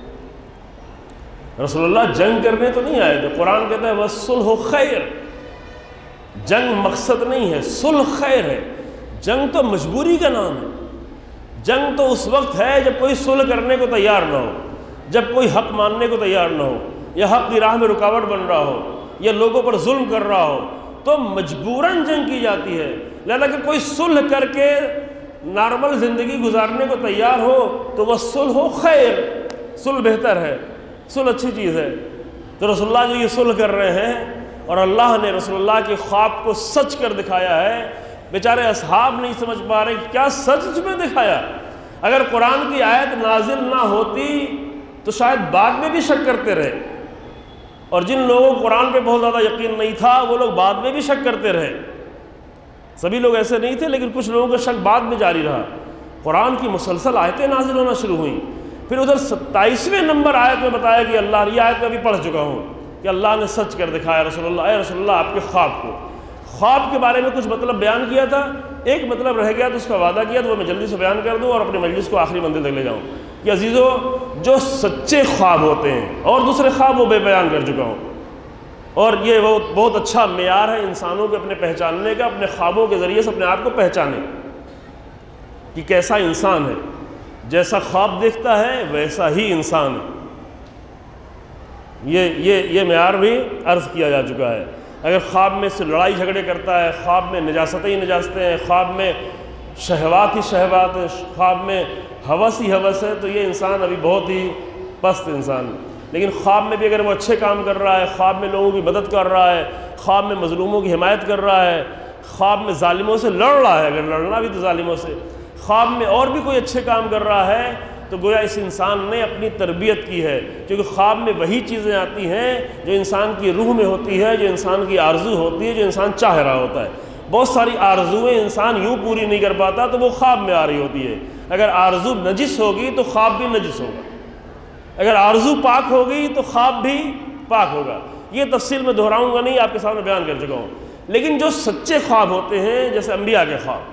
رسول اللہ جنگ کرنے تو نہیں آئے تھے. قرآن کہتا ہے وَالصُّلْحُ خَيْرٌ، جنگ مقصد نہیں ہے، صلح خیر ہے. جنگ تو مجبوری کا نام ہے. جنگ تو اس وقت ہے جب کوئی صلح کرنے کو تیار نہ ہو، جب کوئی حق ماننے کو تیار نہ ہو، یا حق کی راہ میں رکاوٹ بن رہا ہو، یا لوگوں پر ظلم کر رہا ہو، تو مجبوراً جنگ کی جاتی ہے. لہذا کہ کوئی صلح کر کے نارمل زندگی گزارنے کو تیار ہو تو وہ صلح خیر، صلح بہتر ہے، صلح اچھی چیز ہے. تو رسول اللہ جو یہ صلح کر رہے ہیں، اور اللہ نے رسول اللہ کے خواب کو سچ کر دکھایا ہے. بیچارے اصحاب نہیں سمجھ پا رہے کیا سچ میں دکھایا. اگر قرآن کی آیت نازل نہ ہوتی تو شاید بعد میں بھی شک کرتے رہے، اور جن لوگوں کو قرآن پہ بہت زیادہ یقین نہیں تھا وہ لوگ بعد میں بھی شک کرتے رہے. سبھی لوگ ایسے نہیں تھے، لیکن کچھ لوگوں کا شک بعد میں جاری رہا. قرآن کی مسلسل آیتیں نازل ہونا شروع ہوئیں. پھر ادھر ستائیسویں نمبر آیت میں بتایا کہ اللہ، یہ آیت میں بھی پڑھ چکا ہوں کہ اللہ نے سچ کر دکھایا رسول اللہ، اے رسول اللہ آپ کے خواب کو. خواب کے بارے میں کچھ مطلب بیان کیا تھا، ایک مطلب رہ گیا تو اس کا وعدہ کیا، تو وہ میں جلدی سے بیان کر دوں اور اپنی مجلس کو آخری منزل تک لے جاؤں. کہ عزیزو، جو سچے خواب ہوتے ہیں، اور دوسرے خواب وہ بے بیان کر چکا ہوں، اور یہ وہ بہت اچھا معیار ہے انسانوں کے اپنے پہچاننے کا، اپنے خوابوں کے ذریعے سے اپنے آپ کو پہچانے کہ کیسا انسان ہے. جیسا خواب دیکھتا ہے ویسا ہی انسان ہے. یہ یہ یہ معیار بھی عرض کیا جا چکا ہے. اگر خواب میں سے لڑائی جھگڑے کرتا ہے، خواب میں نجاستیں ہی نجاستیں ہیں، خواب میں شہوات ہی شہوات ہے، خواب میں ہوس ہی ہوس ہے، تو یہ انسان ابھی بہت ہی پست انسان ہے. لیکن خواب میں بھی اگر وہ اچھے کام کر رہا ہے، خواب میں لوگوں کی مدد کر رہا ہے، خواب میں مظلوموں کی حمایت کر رہا ہے، خواب میں ظالموں سے لڑ رہا ہے، اگر لڑنا بھی تو ظالموں سے، خواب میں اور بھی کوئی اچھے کام کر رہا ہے، تو گویا اس انسان نے اپنی تربیت کی ہے. کیونکہ خواب میں وہی چیزیں آتی ہیں جو انسان کی روح میں ہوتی ہے، جو انسان کی آرزو ہوتی ہے، جو انسان چاہ رہا ہوتا ہے. بہت ساری آرزویں انسان یوں پوری نہیں کر پاتا تو وہ خواب میں آ رہی ہوتی ہے. اگر آرزو نجس ہوگی تو خواب بھی نجس ہوگا، اگر آرزو پاک ہوگی تو خواب بھی پاک ہوگا. یہ تفصیل میں دہراؤں گا نہیں، آپ کے سامنے بیان کر چکا ہوں. لیکن جو سچے خواب ہوتے ہیں، جیسے انبیاء کے خواب،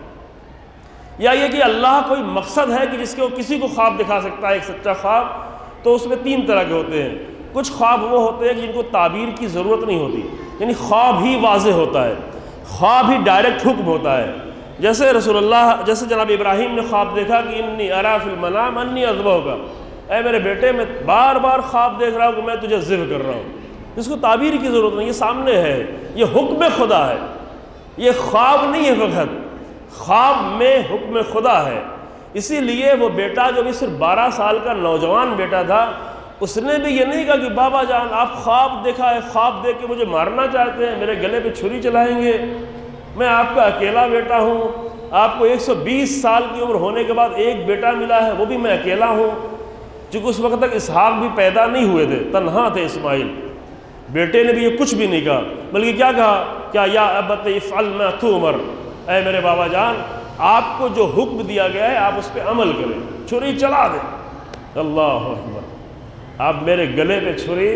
یا یہ کہ اللہ کوئی مقصد ہے کہ جس کے وہ کسی کو خواب دکھا سکتا ہے ایک سچا خواب، تو اس میں تین طرح کے ہوتے ہیں. کچھ خواب وہ ہوتے ہیں کہ جن کو تعبیر کی ضرورت نہیں ہوتی، یعنی خواب ہی واضح ہوتا ہے، خواب ہی ڈائریکٹ حکم ہوتا ہے. جیسے رسول اللہ، جیسے جناب ابراہیم نے خواب دیکھا کہ انی ارا فی المنام انی اذبحک، اے میرے بیٹے میں بار بار خواب دیکھ رہا ہوں کہ میں تجھے ذبح کر رہا ہوں. اس کو تعبیر کی ضرورت نہیں، یہ سامنے ہے، یہ حکم خدا ہے. یہ خواب نہیں ہے، فقط خواب میں حکم خدا ہے. اسی لیے وہ بیٹا جو بھی صرف بارہ سال کا نوجوان بیٹا تھا، اس نے بھی یہ نہیں کہا کہ بابا جان آپ خواب دیکھا ہے، خواب دیکھ کے مجھے مارنا چاہتے ہیں، میرے گلے پہ چھری چلائیں گے، میں آپ کا اکیلا بیٹا ہوں، آپ کو ایک سو بیس سال کی عمر ہونے کے بعد ایک بیٹا ملا ہے، وہ بھی میں اکیلا ہوں. چونکہ اس وقت تک اسحاق بھی پیدا نہیں ہوئے تھے، تنہا تھے اسماعیل. بیٹے نے بھی یہ کچھ بھی نہیں کہا، بلکہ کیا کہا، کیا یا ابت افعل ما تؤمر، اے میرے بابا جان آپ کو جو حکم دیا گیا ہے آپ اس پہ عمل کریں، چھری چلا دیں. اللہ اکبر، آپ میرے گلے پہ چھری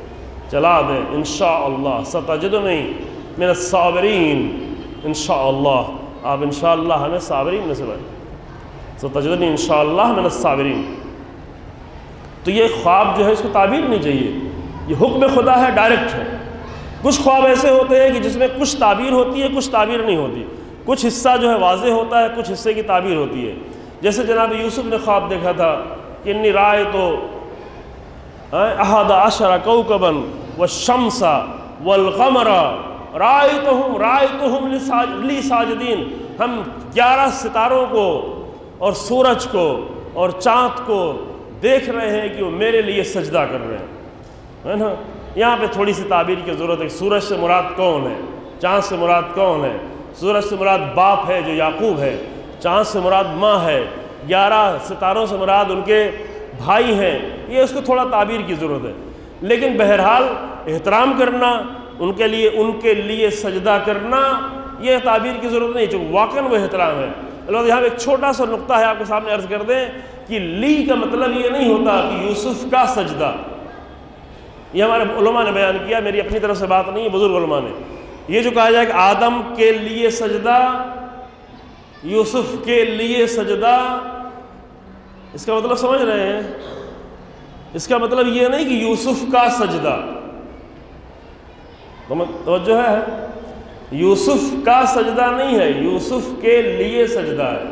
چلا دیں، انشاءاللہ ستجدنی من الصابرین. انشاءاللہ، آپ انشاءاللہ ہمیں صابرین میں سے بنائیں، ستجدنی انشاءاللہ من الصابرین. تو یہ خواب جو ہے اس کو تعبیر نہیں چاہیے، یہ حکم خدا ہے، ڈائریکٹ ہے. کچھ خواب ایسے ہوتے ہیں کہ جس میں کچھ تعبیر ہوتی ہے، کچھ تعبیر نہیں ہوتی، کچھ حصہ جو ہے واضح ہوتا ہے، کچھ حصے کی تعبیر ہوتی ہے. جیسے جناب یوسف نے خواب دیکھا تھا کہ انی رائے تو احد عشر کوکبا والشمس والقمر رأیتہم رأیتہم لی ساجدین، ہم گیارہ ستاروں کو اور سورج کو اور چاند کو دیکھ رہے ہیں کہ وہ میرے لیے سجدہ کر رہے ہیں، ہے نا۔ یہاں پہ تھوڑی سی تعبیر کی ضرورت ہے۔ سورج سے مراد کون ہے، چاند سے مراد کون ہے؟ سورج سے مراد باپ ہے جو یعقوب ہے، چاند سے مراد ماں ہے، گیارہ ستاروں سے مراد ان کے بھائی ہیں۔ یہ اس کو تھوڑا تعبیر کی ضرورت ہے، لیکن بہرحال احترام کرنا، ان کے لیے ان کے لیے سجدہ کرنا، یہ تعبیر کی ضرورت نہیں، چونکہ واقعاً وہ احترام ہے۔ اللہ یہاں ایک چھوٹا سا نقطہ ہے، آپ کے سامنے عرض کر دیں کہ لی کا مطلب یہ نہیں ہوتا کہ یوسف کا سجدہ، یہ ہمارے علماء نے بیان کیا، میری اپنی طرف سے بات نہیں ہے، بزرگ علماء نے یہ جو کہا جائے کہ آدم کے لیے سجدہ، یوسف کے لیے سجدہ، اس کا مطلب سمجھ رہے ہیں؟ اس کا مطلب یہ نہیں کہ یوسف کا سجدہ، توجہ ہے، یوسف کا سجدہ نہیں ہے، یوسف کے لیے سجدہ ہے۔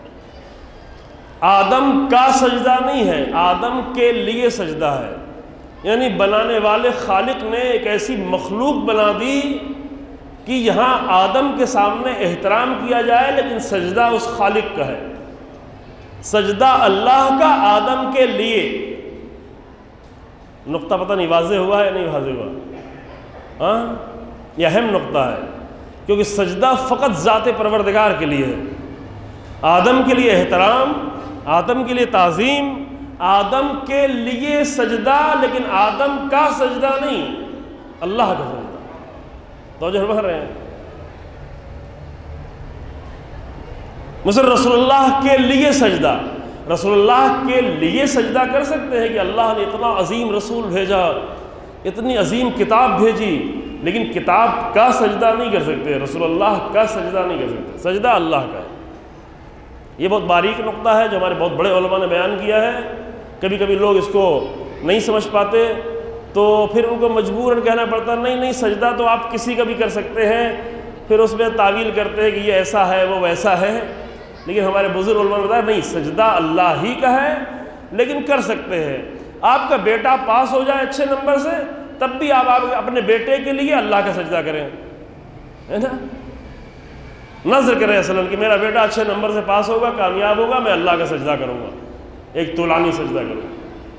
آدم کا سجدہ نہیں ہے، آدم کے لیے سجدہ ہے، یعنی بنانے والے خالق نے ایک ایسی مخلوق بنا دی کہ یہاں آدم کے سامنے احترام کیا جائے، لیکن سجدہ اس خالق کا ہے، سجدہ اللہ کا آدم کے لیے۔ نقطہ پتہ نہیں واضح ہوا ہے یا نہیں واضح ہوا؟ ہاں، یہ اہم نقطہ ہے، کیونکہ سجدہ فقط ذات پروردگار کے لیے ہے، آدم کے لیے احترام، آدم کے لیے تعظیم، آدم کے لیے سجدہ، لیکن آدم کا سجدہ نہیں، اللہ کا سجدہ۔ توجہ فرما رہے ہیں؟ مثلا رسول اللہ کے لیے سجدہ، رسول اللہ کے لیے سجدہ کر سکتے ہیں کہ اللہ نے اتنا عظیم رسول بھیجا، اتنی عظیم کتاب بھیجی، لیکن کتاب کا سجدہ نہیں کر سکتے، رسول اللہ کا سجدہ نہیں کر سکتے، سجدہ اللہ کا ہے۔ یہ بہت باریک نقطہ ہے جو ہمارے بہت بڑے علماء نے بیان کیا ہے، کبھی کبھی لوگ اس کو نہیں سمجھ پاتے تو پھر ان کو مجبوراً کہنا پڑتا نہیں نہیں سجدہ تو آپ کسی کا بھی کر سکتے ہیں، پھر اس میں تعویل کرتے ہیں کہ یہ ایسا ہے وہ ویسا ہے، لیکن ہمارے بزرگ علماء نے بتایا نہیں، سجدہ اللہ ہی کا ہے، لیکن کر سکتے ہیں۔ آپ کا بیٹا پاس ہو جائے اچھے نمبر سے، تب بھی آپ اپنے بیٹے کے لیے اللہ کا سجدہ کریں، ہے نا، نظر کریں اصلاً کہ میرا بیٹا اچھے نمبر سے پاس ہوگا، کامیاب ہوگا، میں اللہ کا سجدہ کروں گا، ایک طولانی سجدہ کروں گا،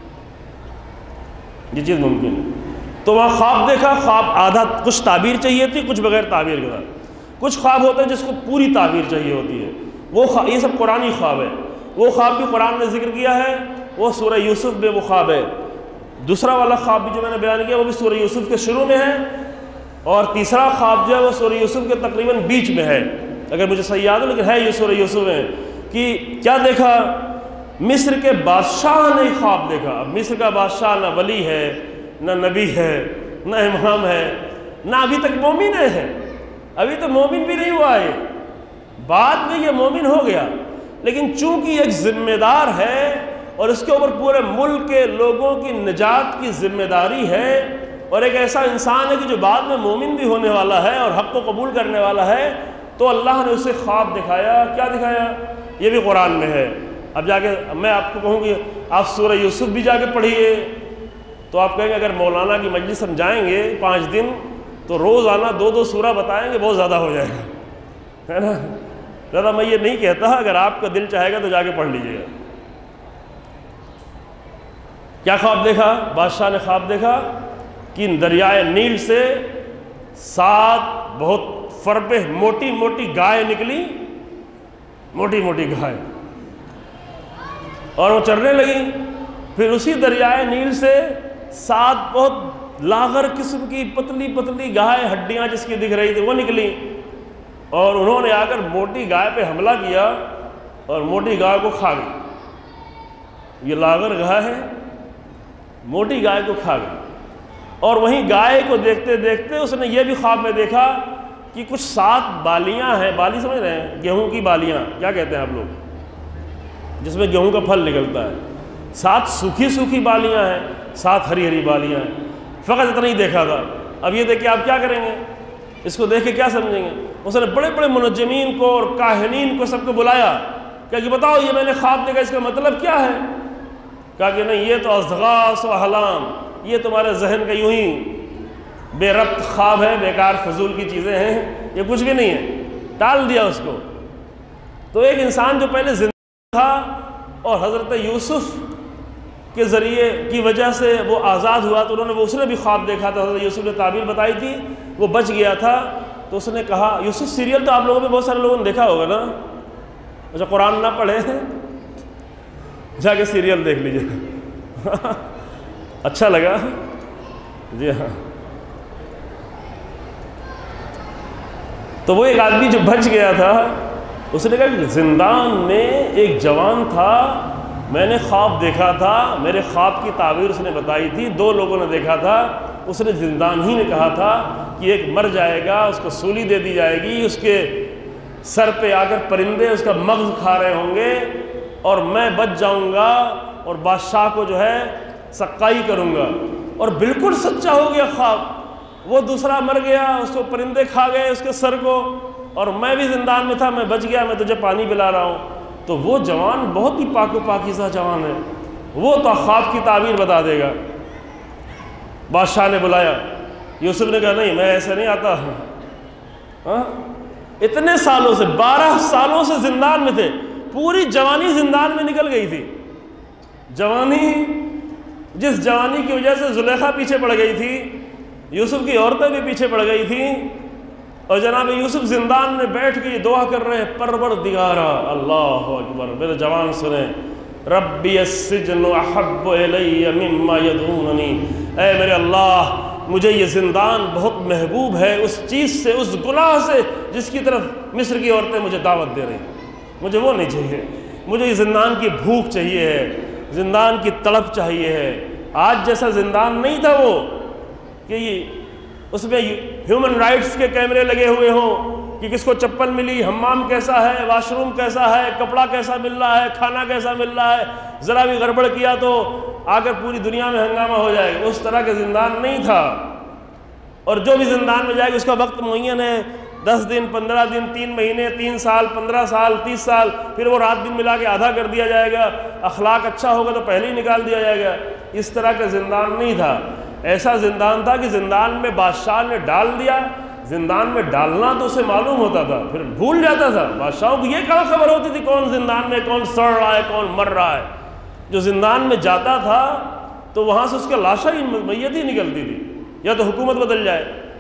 یہ چیز ممکن ہے۔ تو وہاں خواب دیکھا، خواب آدھا کچھ تعبیر چاہیے تھی، کچھ بغیر تعبیر کے ساتھ، کچھ خواب ہوتے ہیں جس کو پوری تعبیر چاہیے ہوتی ہے، وہ خواب، یہ سب قرآنی خواب ہے، وہ خواب بھی قرآن نے ذکر کیا ہے، وہ سورہ یوسف میں وہ خواب ہے۔ دوسرا والا خواب بھی جو میں نے بیان کیا وہ بھی سورہ یوسف کے شروع میں ہے، اور تیسرا خواب جو ہے وہ سورہ یوسف کے تقریباً بیچ میں ہے، اگر مجھے صحیح یاد ہو، لیکن ہے یہ سورہ یوسف میں، کہ کیا دیکھا، مصر کے بادشاہ نے خواب دیکھا۔ اب مصر کا بادشاہ نہ ولی ہے، نہ نبی ہے، نہ امام ہے، نہ ابھی تک مومن ہے، ابھی تو مومن بھی نہیں ہوا ہے، بعد میں یہ مومن ہو گیا، لیکن چونکہ ایک ذمہ دار ہے اور اس کے اوپر پورے ملک کے لوگوں کی نجات کی ذمہ داری ہے، اور ایک ایسا انسان ہے کہ جو بعد میں مومن بھی ہونے والا ہے اور حق کو قبول کرنے والا ہے، تو اللہ نے اسے خواب دکھایا۔ کیا دکھایا؟ یہ بھی قرآن میں ہے۔ اب جا کے میں آپ کو کہوں گی آپ سورہ یوسف بھی جا کے پڑھیے، تو آپ کہیں گے اگر مولانا کی مجلس ہم جائیں گے پانچ دن تو روز آنا دو دو سورہ بتائیں گے، بہت زیادہ ہو جائے گا، ہے نا۔ زیادہ میں یہ نہیں کہتا، اگر آپ کا دل چاہے گا تو جا کے پڑھ لیجیے گا۔ کیا خواب دیکھا؟ بادشاہ نے خواب دیکھا کہ دریائے نیل سے سات بہت فربے موٹی موٹی گائے نکلی، موٹی موٹی گائے، اور وہ چرنے لگی۔ پھر اسی دریائے نیل سے سات بہت لاغر قسم کی پتلی پتلی گائے، ہڈیاں جس کی دکھ رہی تھی وہ نکلی، اور انہوں نے آ کر موٹی گائے پہ حملہ کیا اور موٹی گائے کو کھا گئی۔ یہ لاغر گائے ہے، موٹی گائے کو کھا گئی، اور وہیں گائے کو دیکھتے دیکھتے اس نے یہ بھی خواب میں دیکھا کہ کچھ سات بالیاں ہیں، بالی سمجھ رہے ہیں، گیہوں کی بالیاں، کیا کہتے ہیں آپ لوگ، جس میں گیہوں کا پھل نکلتا ہے، سات سوکھی سوکھی بالیاں ہیں، سات ہری ہری بالیاں ہیں، فقط اتنا ہی دیکھا تھا۔ اب یہ دیکھ کے آپ کیا کریں گے؟ اس کو دیکھ کے کیا سمجھیں گے؟ اس نے بڑے بڑے منجمین کو اور کاہنین کو سب کو بلایا کہ بتاؤ یہ میں نے خواب دیکھا، اس کا مطلب کیا ہے؟ کہا کہ نہیں، یہ تو اضغاث و احلام، یہ تمہارے ذہن کا یوں ہی بے ربط خواب ہے، بیکار فضول کی چیزیں ہیں، یہ کچھ بھی نہیں ہے، ٹال دیا اس کو۔ تو ایک انسان جو پہلے زندہ تھا اور حضرت یوسف کے ذریعے کی وجہ سے وہ آزاد ہوا، تو انہوں نے وہ اس نے بھی خواب دیکھا تھا، حضرت یوسف نے تعبیر بتائی تھی، وہ بچ گیا تھا۔ تو اس نے کہا، یوسف سیریل تو آپ لوگوں میں بہت سارے لوگوں نے دیکھا ہوگا نا، اچھا قرآن نہ پڑھے جا کے سیریل دیکھ لیجیے اچھا لگا؟ جی ہاں۔ تو وہ ایک آدمی جو بچ گیا تھا، اس نے کہا کہ زندان میں ایک جوان تھا، میں نے خواب دیکھا تھا، میرے خواب کی تعبیر اس نے بتائی تھی، دو لوگوں نے دیکھا تھا، اس نے زندان ہی نے کہا تھا کہ ایک مر جائے گا، اس کو سولی دے دی جائے گی، اس کے سر پہ آ کر پرندے اس کا مغز کھا رہے ہوں گے، اور میں بچ جاؤں گا اور بادشاہ کو جو ہے سقائی کروں گا۔ اور بالکل سچا ہو گیا خواب، وہ دوسرا مر گیا، اس کو پرندے کھا گئے اس کے سر کو، اور میں بھی زندان میں تھا، میں بچ گیا، میں تجھے پانی پلا رہا ہوں۔ تو وہ جوان بہت ہی پاک و پاکیزہ جوان ہے، وہ تو خواب کی تعبیر بتا دے گا۔ بادشاہ نے بلایا، یوسف نے کہا نہیں میں ایسے نہیں آتا ہاں؟ اتنے سالوں سے، بارہ سالوں سے زندان میں تھے، پوری جوانی زندان میں نکل گئی تھی، جوانی جس جوانی کی وجہ سے زلیخا پیچھے پڑ گئی تھی، یوسف کی عورتیں بھی پیچھے پڑ گئی تھیں، اور جناب یوسف زندان میں بیٹھ کے یہ دعا کر رہے ہیں، پروردگارا، اللہ اکبر، میرے جوان سنیں، ربی السجن احب الی مما یدعوننی، اے میرے اللہ مجھے یہ زندان بہت محبوب ہے اس چیز سے، اس گناہ سے جس کی طرف مصر کی عورتیں مجھے دعوت دے رہی ہیں، مجھے وہ نہیں چاہیے، مجھے یہ زندان کی بھوک چاہیے ہے، زندان کی تڑپ چاہیے ہے۔ آج جیسا زندان نہیں تھا وہ کہ یہ اس میں ہیومن رائٹس کے کیمرے لگے ہوئے ہوں کہ کس کو چپل ملی، حمام کیسا ہے، واش روم کیسا ہے، کپڑا کیسا مل رہا ہے، کھانا کیسا مل رہا ہے، ذرا بھی گڑبڑ کیا تو آ کر پوری دنیا میں ہنگامہ ہو جائے گا، اس طرح کے زندان نہیں تھا۔ اور جو بھی زندان میں جائے گا اس کا وقت معین ہے، دس دن، پندرہ دن، تین مہینے، تین سال، پندرہ سال، تیس سال، پھر وہ رات دن ملا کے آدھا کر دیا جائے گا، اخلاق اچھا ہوگا تو پہلے ہی نکال دیا جائے گا۔ اس طرح کا زندان نہیں تھا، ایسا زندان تھا کہ زندان میں بادشاہ نے ڈال دیا، زندان میں ڈالنا تو اسے معلوم ہوتا تھا، پھر بھول جاتا تھا، بادشاہوں کو یہ کہاں خبر ہوتی تھی کون زندان میں کون سڑ رہا ہے کون مر رہا ہے۔ جو زندان میں جاتا تھا تو وہاں سے اس کا لاشا ہی میت ہی نکلتی تھی، یا تو حکومت بدل جائے۔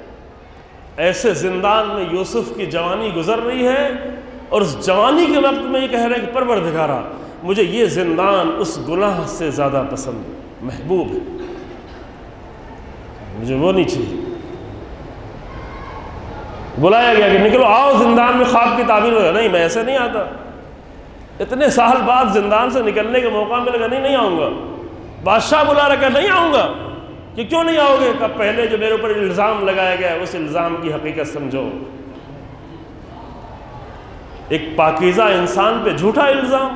ایسے زندان میں یوسف کی جوانی گزر رہی ہے، اور اس جوانی کے وقت میں یہ کہہ رہے ہیں کہ پروردگارا مجھے یہ زندان اس گناہ سے زیادہ پسند ہے، محبوب ہے، مجھے وہ نہیں چاہیے۔ بلایا گیا کہ نکلو آؤ زندان میں خواب کی تعبیر ہو، نہیں میں ایسے نہیں آتا، اتنے سال بعد زندان سے نکلنے کے موقع ملے گا، نہیں نہیں آؤں گا۔ بادشاہ بلا رکھا، نہیں آؤں گا، کہ کیوں نہیں آؤ گے؟ کہ پہلے جو میرے اوپر الزام لگایا گیا اس الزام کی حقیقت سمجھو، ایک پاکیزہ انسان پہ جھوٹا الزام،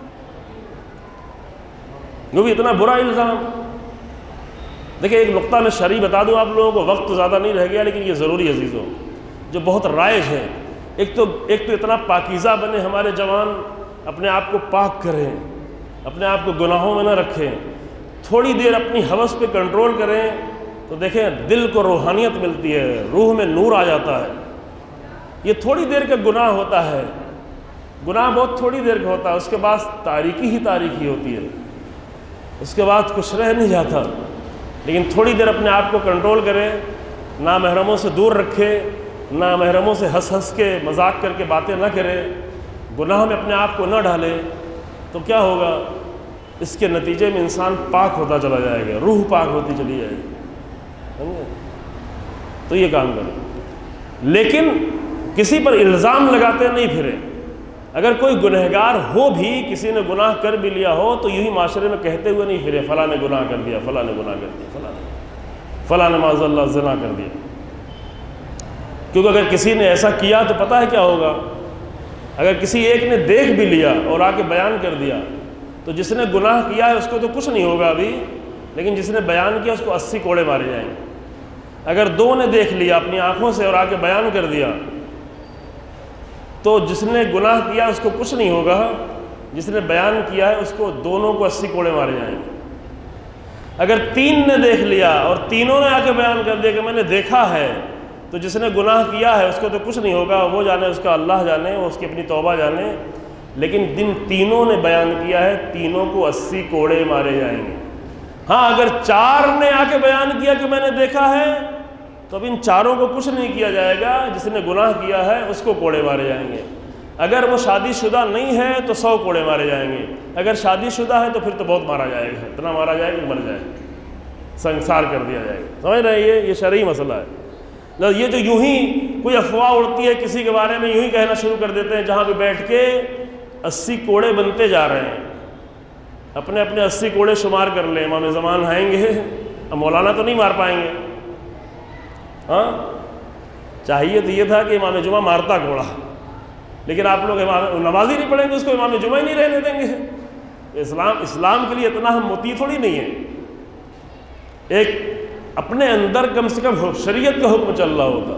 وہ بھی اتنا برا الزام۔ دیکھیں ایک نقطہ میں شرعی بتا دوں آپ لوگوں کو، وقت تو زیادہ نہیں رہ گیا لیکن یہ ضروری عزیزوں، جو بہت رائج ہے، ایک تو ایک تو اتنا پاکیزہ بنے ہمارے جوان، اپنے آپ کو پاک کریں، اپنے آپ کو گناہوں میں نہ رکھیں، تھوڑی دیر اپنی ہوس پہ کنٹرول کریں تو دیکھیں دل کو روحانیت ملتی ہے، روح میں نور آ جاتا ہے۔ یہ تھوڑی دیر کا گناہ ہوتا ہے، گناہ بہت تھوڑی دیر کا ہوتا ہے، اس کے بعد تاریکی ہی تاریکی ہوتی ہے، اس کے بعد کچھ رہ نہیں جاتا۔ لیکن تھوڑی دیر اپنے آپ کو کنٹرول کریں، نامحرموں سے دور رکھیں، نامحرموں سے ہنس ہنس کے مذاق کر کے باتیں نہ کریں، گناہ میں اپنے آپ کو نہ ڈالیں، تو کیا ہوگا؟ اس کے نتیجے میں انسان پاک ہوتا چلا جائے گا، روح پاک ہوتی چلی جائے گی، سمجھے؟ تو یہ کام کریں، لیکن کسی پر الزام لگاتے نہیں پھریں۔ اگر کوئی گنہگار ہو بھی، کسی نے گناہ کر بھی لیا ہو تو یہی معاشرے میں کہتے ہوئے نہیں پھرے فلاں نے گناہ کر دیا، فلاں نے گناہ کر دیا، فلاں نے فلاں نے معاذ اللہ زنا کر دیا، کیونکہ اگر کسی نے ایسا کیا تو پتہ ہے کیا ہوگا؟ اگر کسی ایک نے دیکھ بھی لیا اور آ کے بیان کر دیا تو جس نے گناہ کیا ہے اس کو تو کچھ نہیں ہوگا ابھی، لیکن جس نے بیان کیا اس کو اسی کوڑے مارے جائیں گے۔ اگر دو نے دیکھ لیا اپنی آنکھوں سے اور آ کے بیان کر دیا تو جس نے گناہ کیا اس کو کچھ نہیں ہوگا، جس نے بیان کیا ہے اس کو دونوں کو اسی کوڑے مارے جائیں گے۔ اگر تین نے دیکھ لیا اور تینوں نے آ کے بیان کر دیا کہ میں نے دیکھا ہے، تو جس نے گناہ کیا ہے اس کو تو کچھ نہیں ہوگا، وہ جانے، اس کا اللہ جانے، وہ اس کی اپنی توبہ جانے۔ لیکن جن تینوں نے بیان کیا ہے تینوں کو اسی کوڑے مارے جائیں گے۔ ہاں اگر چار نے آ کے بیان کیا کہ میں نے دیکھا ہے تو اب ان چاروں کو کچھ نہیں کیا جائے گا، جس نے گناہ کیا ہے اس کو کوڑے مارے جائیں گے۔ اگر وہ شادی شدہ نہیں ہے تو سو کوڑے مارے جائیں گے، اگر شادی شدہ ہے تو پھر تو بہت مارا جائے گا، اتنا مارا جائے گا کہ مر جائے گا، سنسار کر دیا جائے گا۔ سمجھ رہے ہیں؟ یہ یہ شرعی مسئلہ ہے۔ یہ جو یوں ہی کوئی افواہ اڑتی ہے کسی کے بارے میں، یوں ہی کہنا شروع کر دیتے ہیں، جہاں پہ بیٹھ کے اسی کوڑے بنتے جا رہے ہیں، اپنے اپنے اسی کوڑے شمار کر لیں۔ امام زمان آئیں گے، اب مولانا تو نہیں مار پائیں گے، ہاں چاہیے تو یہ تھا کہ امام جمعہ مارتا کوڑا، لیکن آپ لوگ امام نمازی نہیں پڑھیں گے، اس کو امام جمعہ ہی نہیں رہنے دیں گے۔ اسلام اسلام کے لیے اتنا ہم مطیع تھوڑی نہیں ہے۔ ایک اپنے اندر کم سے کم شریعت کا حکم چل رہا ہوتا،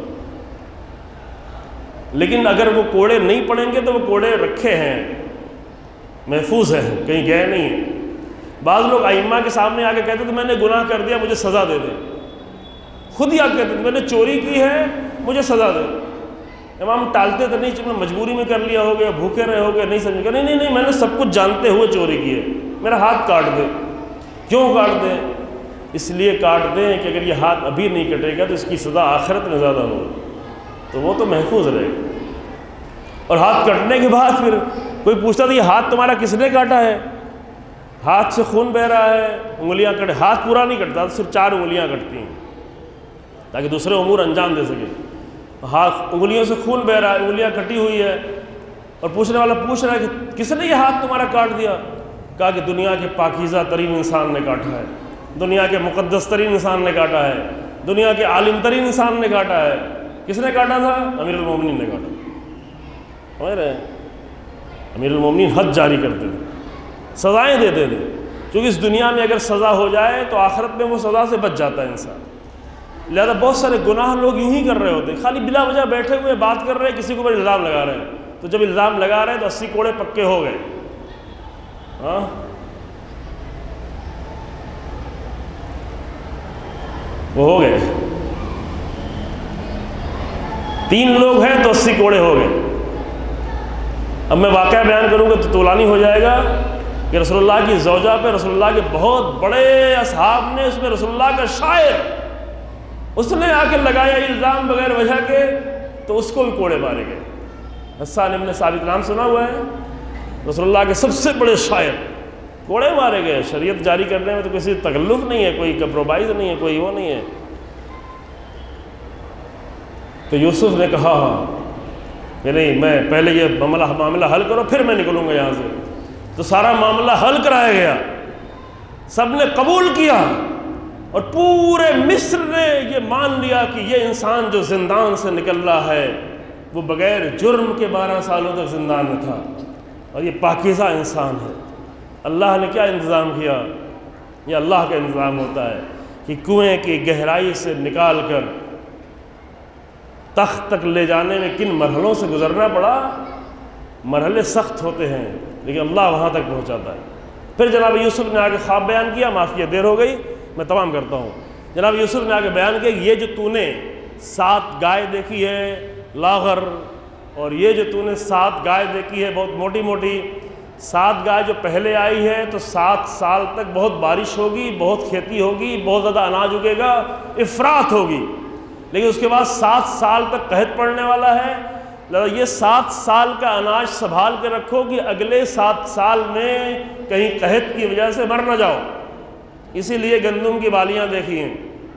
لیکن اگر وہ کوڑے نہیں پڑیں گے تو وہ کوڑے رکھے ہیں، محفوظ ہیں، کہیں گئے نہیں ہیں۔ بعض لوگ ائمہ کے سامنے آ کے کہتے تھے میں نے گناہ کر دیا مجھے سزا دے دے، خود ہی آ کے کہتے تھے میں نے چوری کی ہے مجھے سزا دے۔ امام ٹالتے تو نہیں، چلو مجبوری میں کر لیا ہو گیا، بھوکے رہے ہو گئے، نہیں سمجھ گئے، نہیں نہیں نہیں میں نے سب کچھ جانتے ہوئے چوری کی ہے، میرا ہاتھ کاٹ دے۔ کیوں کاٹ دیں؟ اس لیے کاٹ دیں کہ اگر یہ ہاتھ ابھی نہیں کٹے گا تو اس کی سزا آخرت میں زیادہ ہوگی، تو وہ تو محفوظ رہے گا۔ اور ہاتھ کٹنے کے بعد پھر کوئی پوچھتا تھا یہ ہاتھ تمہارا کس نے کاٹا ہے؟ ہاتھ سے خون بہہ رہا ہے، انگلیاں کٹے، ہاتھ پورا نہیں کٹتا، صرف چار انگلیاں کٹتی ہیں تاکہ دوسرے امور انجام دے سکے۔ ہاتھ انگلیوں سے خون بہہ رہا ہے، انگلیاں کٹی ہوئی ہے، اور پوچھنے والا پوچھ رہا ہے کہ کس نے یہ ہاتھ تمہارا کاٹ دیا؟ کہا کہ دنیا کے پاکیزہ ترین انسان نے کاٹا ہے، دنیا کے مقدس ترین انسان نے کاٹا ہے، دنیا کے عالم ترین انسان نے کاٹا ہے۔ کس نے کاٹا تھا؟ امیر المومنین نے کاٹا۔ سمجھ رہے ہیں؟ امیر المومنین حد جاری کرتے تھے، سزائیں دیتے تھے، کیونکہ اس دنیا میں اگر سزا ہو جائے تو آخرت میں وہ سزا سے بچ جاتا ہے انسان۔ لہذا بہت سارے گناہ لوگ یوں ہی کر رہے ہوتے ہیں، خالی بلا وجہ بیٹھے ہوئے بات کر رہے ہیں، کسی کو اوپر الزام لگا رہے ہیں، تو جب الزام لگا رہے ہیں تو اسی کوڑے پکے ہو گئے۔ ہاں وہ ہو گئے، تین لوگ ہیں تو اسی کوڑے ہو گئے۔ اب میں واقعہ بیان کروں گا تو طولانی ہو جائے گا کہ رسول اللہ کی زوجہ پہ رسول اللہ کے بہت بڑے اصحاب نے، اس میں رسول اللہ کا شاعر، اس نے آ کے لگایا الزام بغیر وجہ کے، تو اس کو بھی کوڑے مارے گئے۔ حسان ابن ثابت نام سنا ہوا ہے؟ رسول اللہ کے سب سے بڑے شاعر، کوڑے مارے گئے۔ شریعت جاری کرنے میں تو کسی تکلف نہیں ہے، کوئی کمپرومائز نہیں ہے، کوئی وہ نہیں ہے۔ تو یوسف نے کہا کہ نہیں، میں پہلے یہ معاملہ معاملہ حل کرو پھر میں نکلوں گا یہاں سے۔ تو سارا معاملہ حل کرایا گیا، سب نے قبول کیا، اور پورے مصر نے یہ مان لیا کہ یہ انسان جو زندان سے نکل رہا ہے وہ بغیر جرم کے بارہ سالوں تک زندان میں تھا، اور یہ پاکیزہ انسان ہے۔ اللہ نے کیا انتظام کیا؟ یہ اللہ کا انتظام ہوتا ہے کہ کنویں کی گہرائی سے نکال کر تخت تک لے جانے میں کن مرحلوں سے گزرنا پڑا۔ مرحلے سخت ہوتے ہیں لیکن اللہ وہاں تک پہنچاتا ہے۔ پھر جناب یوسف نے آگے خواب بیان کیا، معاف کیا دیر ہو گئی، میں تمام کرتا ہوں۔ جناب یوسف نے آگے بیان کیا کہ یہ جو تو نے سات گائے دیکھی ہے لاغر، اور یہ جو تو نے سات گائے دیکھی ہے بہت موٹی موٹی، سات گائے جو پہلے آئی ہے تو سات سال تک بہت بارش ہوگی، بہت کھیتی ہوگی، بہت زیادہ اناج اگے گا، افراط ہوگی، لیکن اس کے بعد سات سال تک قحط پڑنے والا ہے۔ لہذا یہ سات سال کا اناج سنبھال کے رکھو کہ اگلے سات سال میں کہیں قحط کی وجہ سے مر نہ جاؤ، اسی لیے گندم کی بالیاں دیکھی ہیں۔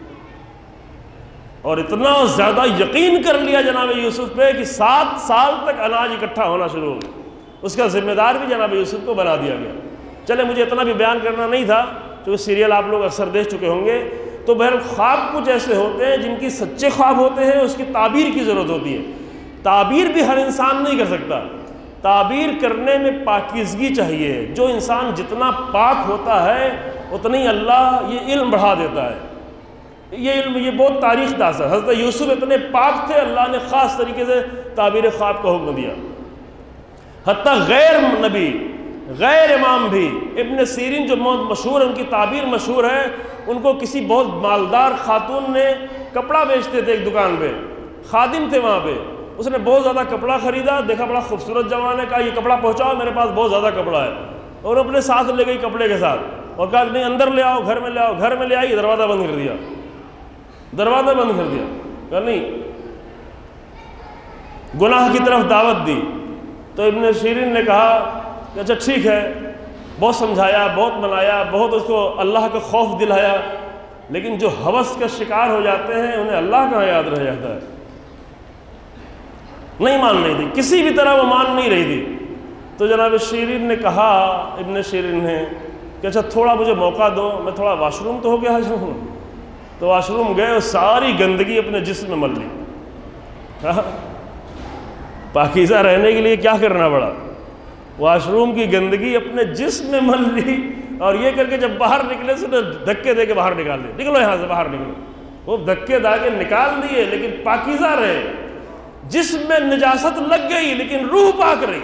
اور اتنا زیادہ یقین کر لیا جناب یوسف پہ کہ سات سال تک اناج اکٹھا ہونا شروع ہو گیا۔ اس کا ذمہ دار بھی جناب یوسف کو بنا دیا گیا۔ چلے مجھے اتنا بھی بیان کرنا نہیں تھا، کیونکہ سیریل آپ لوگ اکثر دیکھ چکے ہوں گے، تو بہرحال خواب کچھ ایسے ہوتے ہیں جن کی سچے خواب ہوتے ہیں، اس کی تعبیر کی ضرورت ہوتی ہے۔ تعبیر بھی ہر انسان نہیں کر سکتا، تعبیر کرنے میں پاکیزگی چاہیے۔ جو انسان جتنا پاک ہوتا ہے اتنی اللہ یہ علم بڑھا دیتا ہے۔ یہ علم یہ بہت تاریخ داز ہے۔ حضرت یوسف اتنے پاک تھے، اللہ نے خاص طریقے سے تعبیر خواب کا حکم دیا۔ حتیٰ غیر نبی غیر امام بھی، ابن سیرین جو مشہور ہے، ان کی تعبیر مشہور ہے، ان کو کسی بہت مالدار خاتون نے کپڑا بیچتے تھے ایک دکان پہ، خادم تھے وہاں پہ، اس نے بہت زیادہ کپڑا خریدا، دیکھا بڑا خوبصورت جوان ہے، کہا یہ کپڑا پہنچاؤ، میرے پاس بہت زیادہ کپڑا ہے، اور اپنے ساتھ لے گئی کپڑے کے ساتھ، اور کہا نہیں اندر لے آؤ، گھر میں لے آؤ، گھر میں لے آئی، دروازہ بند کر دیا، دروازہ بند کر دیا، کہا نہیں، گناہ کی طرف دعوت دی۔ تو ابن سیرین نے کہا کہ اچھا ٹھیک ہے، بہت سمجھایا، بہت منایا، بہت اس کو اللہ کا خوف دلایا، لیکن جو ہوس کا شکار ہو جاتے ہیں انہیں اللہ کہاں یاد رہ جاتا ہے۔ نہیں مان رہی تھی، کسی بھی طرح وہ مان نہیں رہی تھی۔ تو جناب شیرین نے کہا، ابن شیرین نے کہ اچھا تھوڑا مجھے موقع دو، میں تھوڑا واش روم تو ہو کے آ جاؤں۔ تو واش روم گئے اور ساری گندگی اپنے جسم میں مل لی۔ پاکیزہ رہنے کے لیے کیا کرنا پڑا؟ واش روم کی گندگی اپنے جسم میں مل لی، اور یہ کر کے جب باہر نکلے سے دھکے دے کے باہر نکال دے، نکلو یہاں سے، باہر نکلو۔ وہ دھکے دا کے نکال دیے، لیکن پاکیزہ رہے، جسم میں نجاست لگ گئی لیکن روح پاک رہی،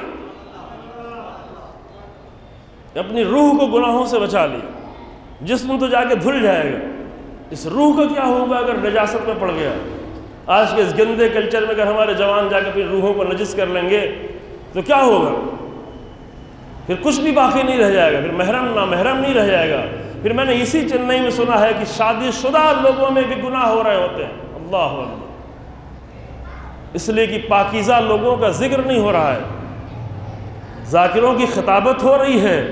اپنی روح کو گناہوں سے بچا لی۔ جسم تو جا کے دھل جائے گا، اس روح کا کیا ہوگا اگر نجاست میں پڑ گیا؟ آج کے اس گندے کلچر میں اگر ہمارے جوان جا کے اپنی روحوں کو نجس کر لیں گے تو کیا ہوگا؟ پھر کچھ بھی باقی نہیں رہ جائے گا، پھر محرم نہ محرم نہیں رہ جائے گا۔ پھر میں نے اسی چنئی میں سنا ہے کہ شادی شدہ لوگوں میں بھی گناہ ہو رہے ہوتے ہیں۔ اللہ اکبر، اس لیے کہ پاکیزہ لوگوں کا ذکر نہیں ہو رہا ہے، ذاکروں کی خطابت ہو رہی ہے،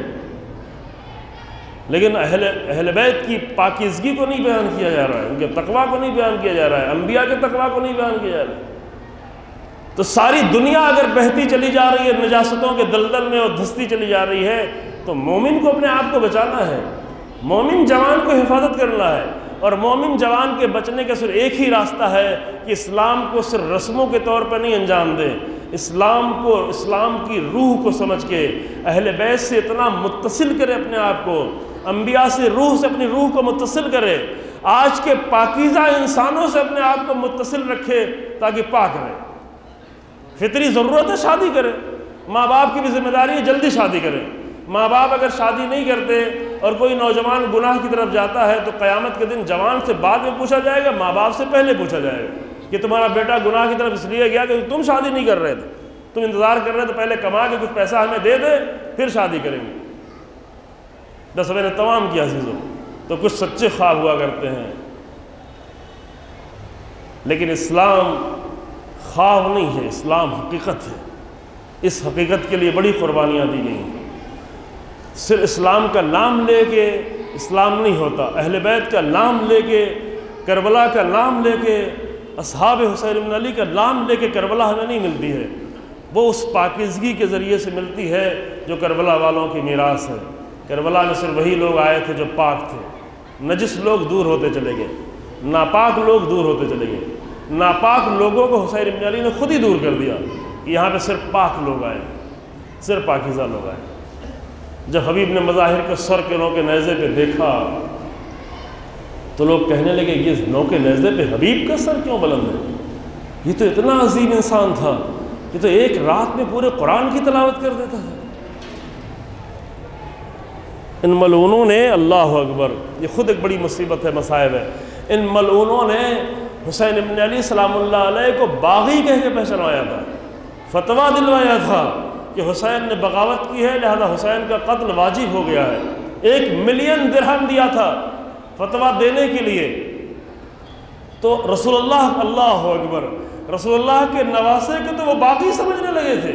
لیکن اہل اہل بیت کی پاکیزگی کو نہیں بیان کیا جا رہا ہے، ان کے تقویٰ کو نہیں بیان کیا جا رہا ہے، انبیاء کے تقویٰ کو نہیں بیان کیا جا رہا ہے۔ تو ساری دنیا اگر بہتی چلی جا رہی ہے نجاستوں کے دلدل میں اور دھستی چلی جا رہی ہے، تو مومن کو اپنے آپ کو بچانا ہے، مومن جوان کو حفاظت کرنا ہے، اور مومن جوان کے بچنے کا صرف ایک ہی راستہ ہے کہ اسلام کو صرف رسموں کے طور پر نہیں انجام دے، اسلام کو، اسلام کی روح کو سمجھ کے اہل بیت سے اتنا متصل کرے اپنے آپ کو، انبیاء سے روح سے اپنی روح کو متصل کرے، آج کے پاکیزہ انسانوں سے اپنے آپ کو متصل رکھے تاکہ پاک رہے۔ فطری ضرورت ہے شادی کرے، ماں باپ کی بھی ذمہ داری ہے جلدی شادی کرے۔ ماں باپ اگر شادی نہیں کرتے اور کوئی نوجوان گناہ کی طرف جاتا ہے تو قیامت کے دن جوان سے بعد میں پوچھا جائے گا، ماں باپ سے پہلے پوچھا جائے گا کہ تمہارا بیٹا گناہ کی طرف اس لیے گیا کہ تم شادی نہیں کر رہے تھے، تم انتظار کر رہے تھے پہلے کما کے کچھ پیسہ ہمیں دے دے پھر شادی کریں گے۔ بس میں نے تمام کیا عزیزوں، تو کچھ سچے خواب ہوا کرتے ہیں، لیکن اسلام خواب نہیں ہے، اسلام حقیقت ہے۔ اس حقیقت کے لیے بڑی قربانیاں دی گئی ہیں۔ صرف اسلام کا نام لے کے اسلام نہیں ہوتا، اہل بیت کا نام لے کے، کربلا کا نام لے کے، اصحاب حسین بن علی کا نام لے کے کربلا ہمیں نہیں ملتی ہے، وہ اس پاکیزگی کے ذریعے سے ملتی ہے جو کربلا والوں کی میراث ہے۔ کربلا میں صرف وہی لوگ آئے تھے جو پاک تھے، نجس لوگ دور ہوتے چلے گئے، ناپاک لوگ دور ہوتے چلے گئے، ناپاک لوگوں کو حسین بن علی نے خود ہی دور کر دیا کہ یہاں پہ صرف پاک لوگ آئے، صرف پاکیزہ لوگ آئے۔ جب حبیب نے مظاہر کے سر کے نو کے نیزے پہ دیکھا تو لوگ کہنے لگے یہ نو کے نیزے پہ حبیب کا سر کیوں بلند ہے؟ یہ تو اتنا عظیم انسان تھا، یہ تو ایک رات میں پورے قرآن کی تلاوت کر دیتا تھا۔ ان ملعونوں نے، اللہ اکبر، یہ خود ایک بڑی مصیبت ہے، مصائب ہے، ان ملعونوں نے حسین بن علی سلام اللہ علیہ کو باغی کہہ کے پہچانوایا تھا، فتویٰ دلوایا تھا کہ حسین نے بغاوت کی ہے لہذا حسین کا قتل واجب ہو گیا ہے، ایک ملین درہم دیا تھا فتویٰ دینے کے لیے۔ تو رسول اللہ، اللہ اکبر، رسول اللہ کے نواسے کے تو وہ باغی سمجھنے لگے تھے،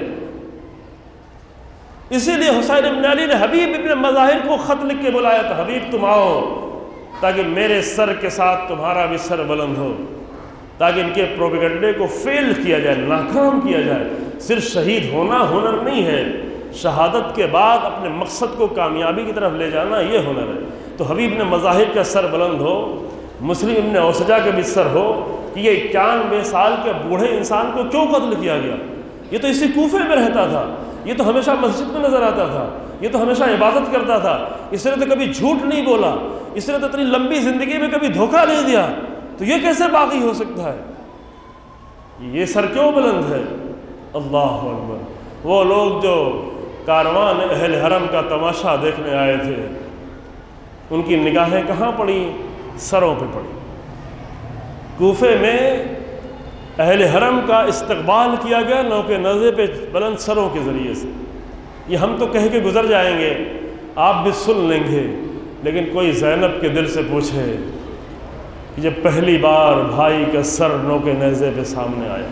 اسی لیے حسین بن علی نے حبیب ابن مظاہر کو خط لکھ کے بلایا تھا، حبیب تم آؤ تاکہ میرے سر کے ساتھ تمہارا بھی سر بلند ہو، تاکہ ان کے پروپیگنڈے کو فیل کیا جائے، ناکام کیا جائے۔ صرف شہید ہونا ہنر نہیں ہے، شہادت کے بعد اپنے مقصد کو کامیابی کی طرف لے جانا یہ ہنر ہے۔ تو حبیب ابن مظاہر کا سر بلند ہو، مسلم ابن اوسجہ کا بھی سر ہو کہ یہ اکیانوے سال کے بوڑھے انسان کو کیوں قتل کیا گیا؟ یہ تو اسی کوفے میں رہتا تھا، یہ تو ہمیشہ مسجد میں نظر آتا تھا، یہ تو ہمیشہ عبادت کرتا تھا، اس نے تو کبھی جھوٹ نہیں بولا، اس نے تو اتنی لمبی زندگی میں کبھی دھوکہ نہیں دیا، تو یہ کیسے باقی ہو سکتا ہے؟ یہ سر کیوں بلند ہے؟ اللہ اکبر۔ وہ لوگ جو کاروان اہل حرم کا تماشا دیکھنے آئے تھے، ان کی نگاہیں کہاں پڑیں؟ سروں پہ پڑیں۔ کوفے میں اہل حرم کا استقبال کیا گیا نوک نیزے پہ بلند سروں کے ذریعے سے۔ یہ ہم تو کہہ کے گزر جائیں گے، آپ بھی سن لیں گے، لیکن کوئی زینب کے دل سے پوچھے کہ جب پہلی بار بھائی کا سر نوک نیزے پہ سامنے آیا۔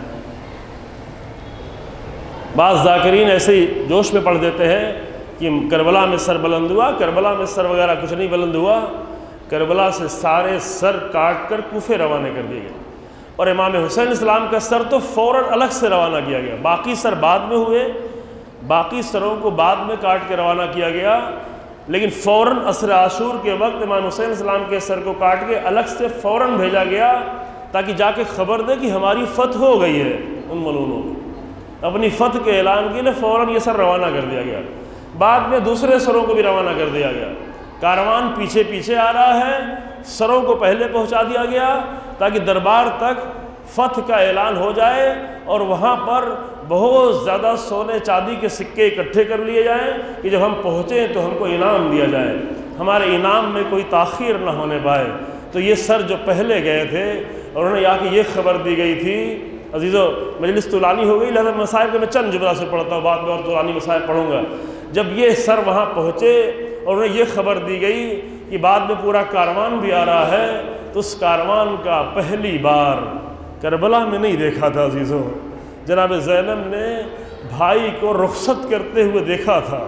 بعض ذاکرین ایسے ہی جوش میں پڑھ دیتے ہیں کہ کربلا میں سر بلند ہوا، کربلا میں سر وغیرہ کچھ نہیں بلند ہوا، کربلا سے سارے سر کاٹ کر کوفے روانہ کر دیے گئے، اور امام حسین اسلام کا سر تو فوراً الگ سے روانہ کیا گیا۔ باقی سر بعد میں ہوئے، باقی سروں کو بعد میں کاٹ کے روانہ کیا گیا، لیکن فوراً عصر عاشور کے وقت امام حسین اسلام کے سر کو کاٹ کے الگ سے فوراً بھیجا گیا تاکہ جا کے خبر دے کہ ہماری فتح ہو گئی ہے۔ ان ملونوں کو اپنی فتح کے اعلان کے لیے فوراً یہ سر روانہ کر دیا گیا، بعد میں دوسرے سروں کو بھی روانہ کر دیا گیا۔ کاروان پیچھے پیچھے آ رہا ہے، سروں کو پہلے پہنچا دیا گیا تاکہ دربار تک فتح کا اعلان ہو جائے، اور وہاں پر بہت زیادہ سونے چاندی کے سکے اکٹھے کر لیے جائیں کہ جب ہم پہنچیں تو ہم کو انعام دیا جائے، ہمارے انعام میں کوئی تاخیر نہ ہونے پائے۔ تو یہ سر جو پہلے گئے تھے اور انہیں آ کے یہ خبر دی گئی تھی، عزیزو مجلس طولانی ہو گئی، لہذا مسائل کے میں چند جملہ سے پڑھتا ہوں، بعد میں اور طولانی مسائل پڑھوں گا۔ جب یہ سر وہاں پہنچے اور انہیں یہ خبر دی گئی کہ بعد میں پورا کاروان بھی آ رہا ہے، تو اس کاروان کا پہلی بار کربلا میں نہیں دیکھا تھا عزیزو، جناب زینب نے بھائی کو رخصت کرتے ہوئے دیکھا تھا۔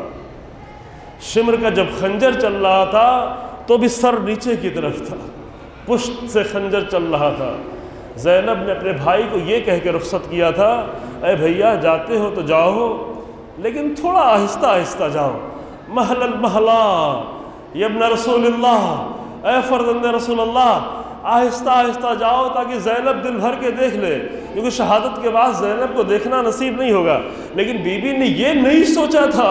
شمر کا جب خنجر چل رہا تھا تو بھی سر نیچے کی طرف تھا، پشت سے خنجر چل رہا تھا۔ زینب نے اپنے بھائی کو یہ کہہ کے رخصت کیا تھا، اے بھیا جاتے ہو تو جاؤ، لیکن تھوڑا آہستہ آہستہ جاؤ، محل المحلہ یا ابن رسول اللہ، اے فرزند رسول اللہ، آہستہ آہستہ جاؤ تاکہ زینب دل بھر کے دیکھ لے، کیونکہ شہادت کے بعد زینب کو دیکھنا نصیب نہیں ہوگا۔ لیکن بی بی نے یہ نہیں سوچا تھا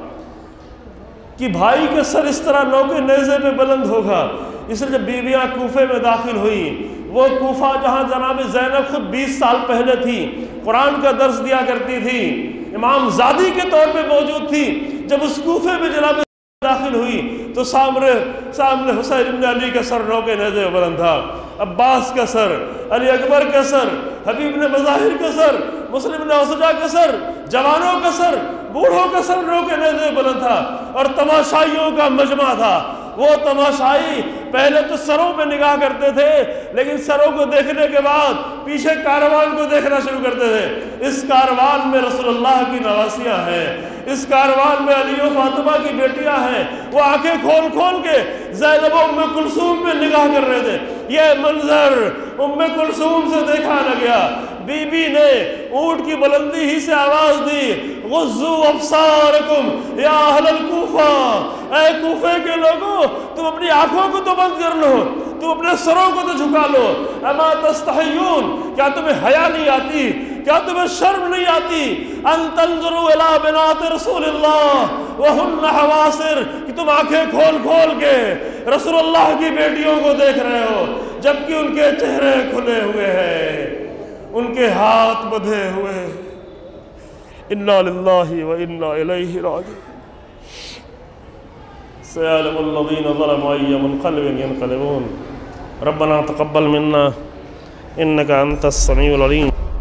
کہ بھائی کا سر اس طرح نوک نیزے پہ بلند ہوگا۔ اس لیے جب بیویاں کوفے میں داخل ہوئی، وہ کوفہ جہاں جناب زینب خود بیس سال پہلے تھی، قرآن کا درس دیا کرتی تھی، امام زادی کے طور پہ موجود تھی، جب اس کوفے میں جناب داخل ہوئی تو سامنے سامنے حسین ابن علی کا سر نوک نیزے پہ بلند تھا، عباس کا سر، علی اکبر کا سر، حبیب بن مظاہر کا سر، مسلم بن اوسجا کا سر، جوانوں کا سر، بوڑھوں کا سر نوک نیزے پہ بلند تھا، اور تماشائیوں کا مجمع تھا۔ وہ تماشائی پہلے تو سروں پہ نگاہ کرتے تھے، لیکن سروں کو دیکھنے کے بعد پیچھے کاروان کو دیکھنا شروع کرتے تھے۔ اس کاروان میں رسول اللہ کی نواسیاں ہیں، اس کاروان میں علی و فاطمہ کی بیٹیاں ہیں۔ وہ آنکھیں کھول کھول کے زینب و ام کلثوم پہ نگاہ کر رہے تھے۔ یہ منظر ام کلثوم سے دیکھا نہ گیا۔ بی بی نے اونٹ کی بلندی ہی سے آواز دی، غضوا ابصارکم یا اہل الکوفہ، اے کوفے کے لوگوں تم اپنی آنکھوں کو تو بند کر لو، تم اپنے سروں کو تو جھکا لو۔ اما تستحیون، کیا تمہیں حیا نہیں آتی، کیا تمہیں شرم نہیں آتی، ان تنظروا الی بنات رسول اللہ وہن حواسر، کہ تم آنکھیں کھول کھول کے رسول اللہ کی بیٹیوں کو دیکھ رہے ہو جبکہ ان کے چہرے کھلے ہوئے ہیں، ان کے ہاتھ بدھے ہوئے۔ انا للہ و انا الیہ راجعون۔ سيعلم الذين ظلموا أي منقلب ينقلبون ربنا تقبل منا إنك أنت السميع العليم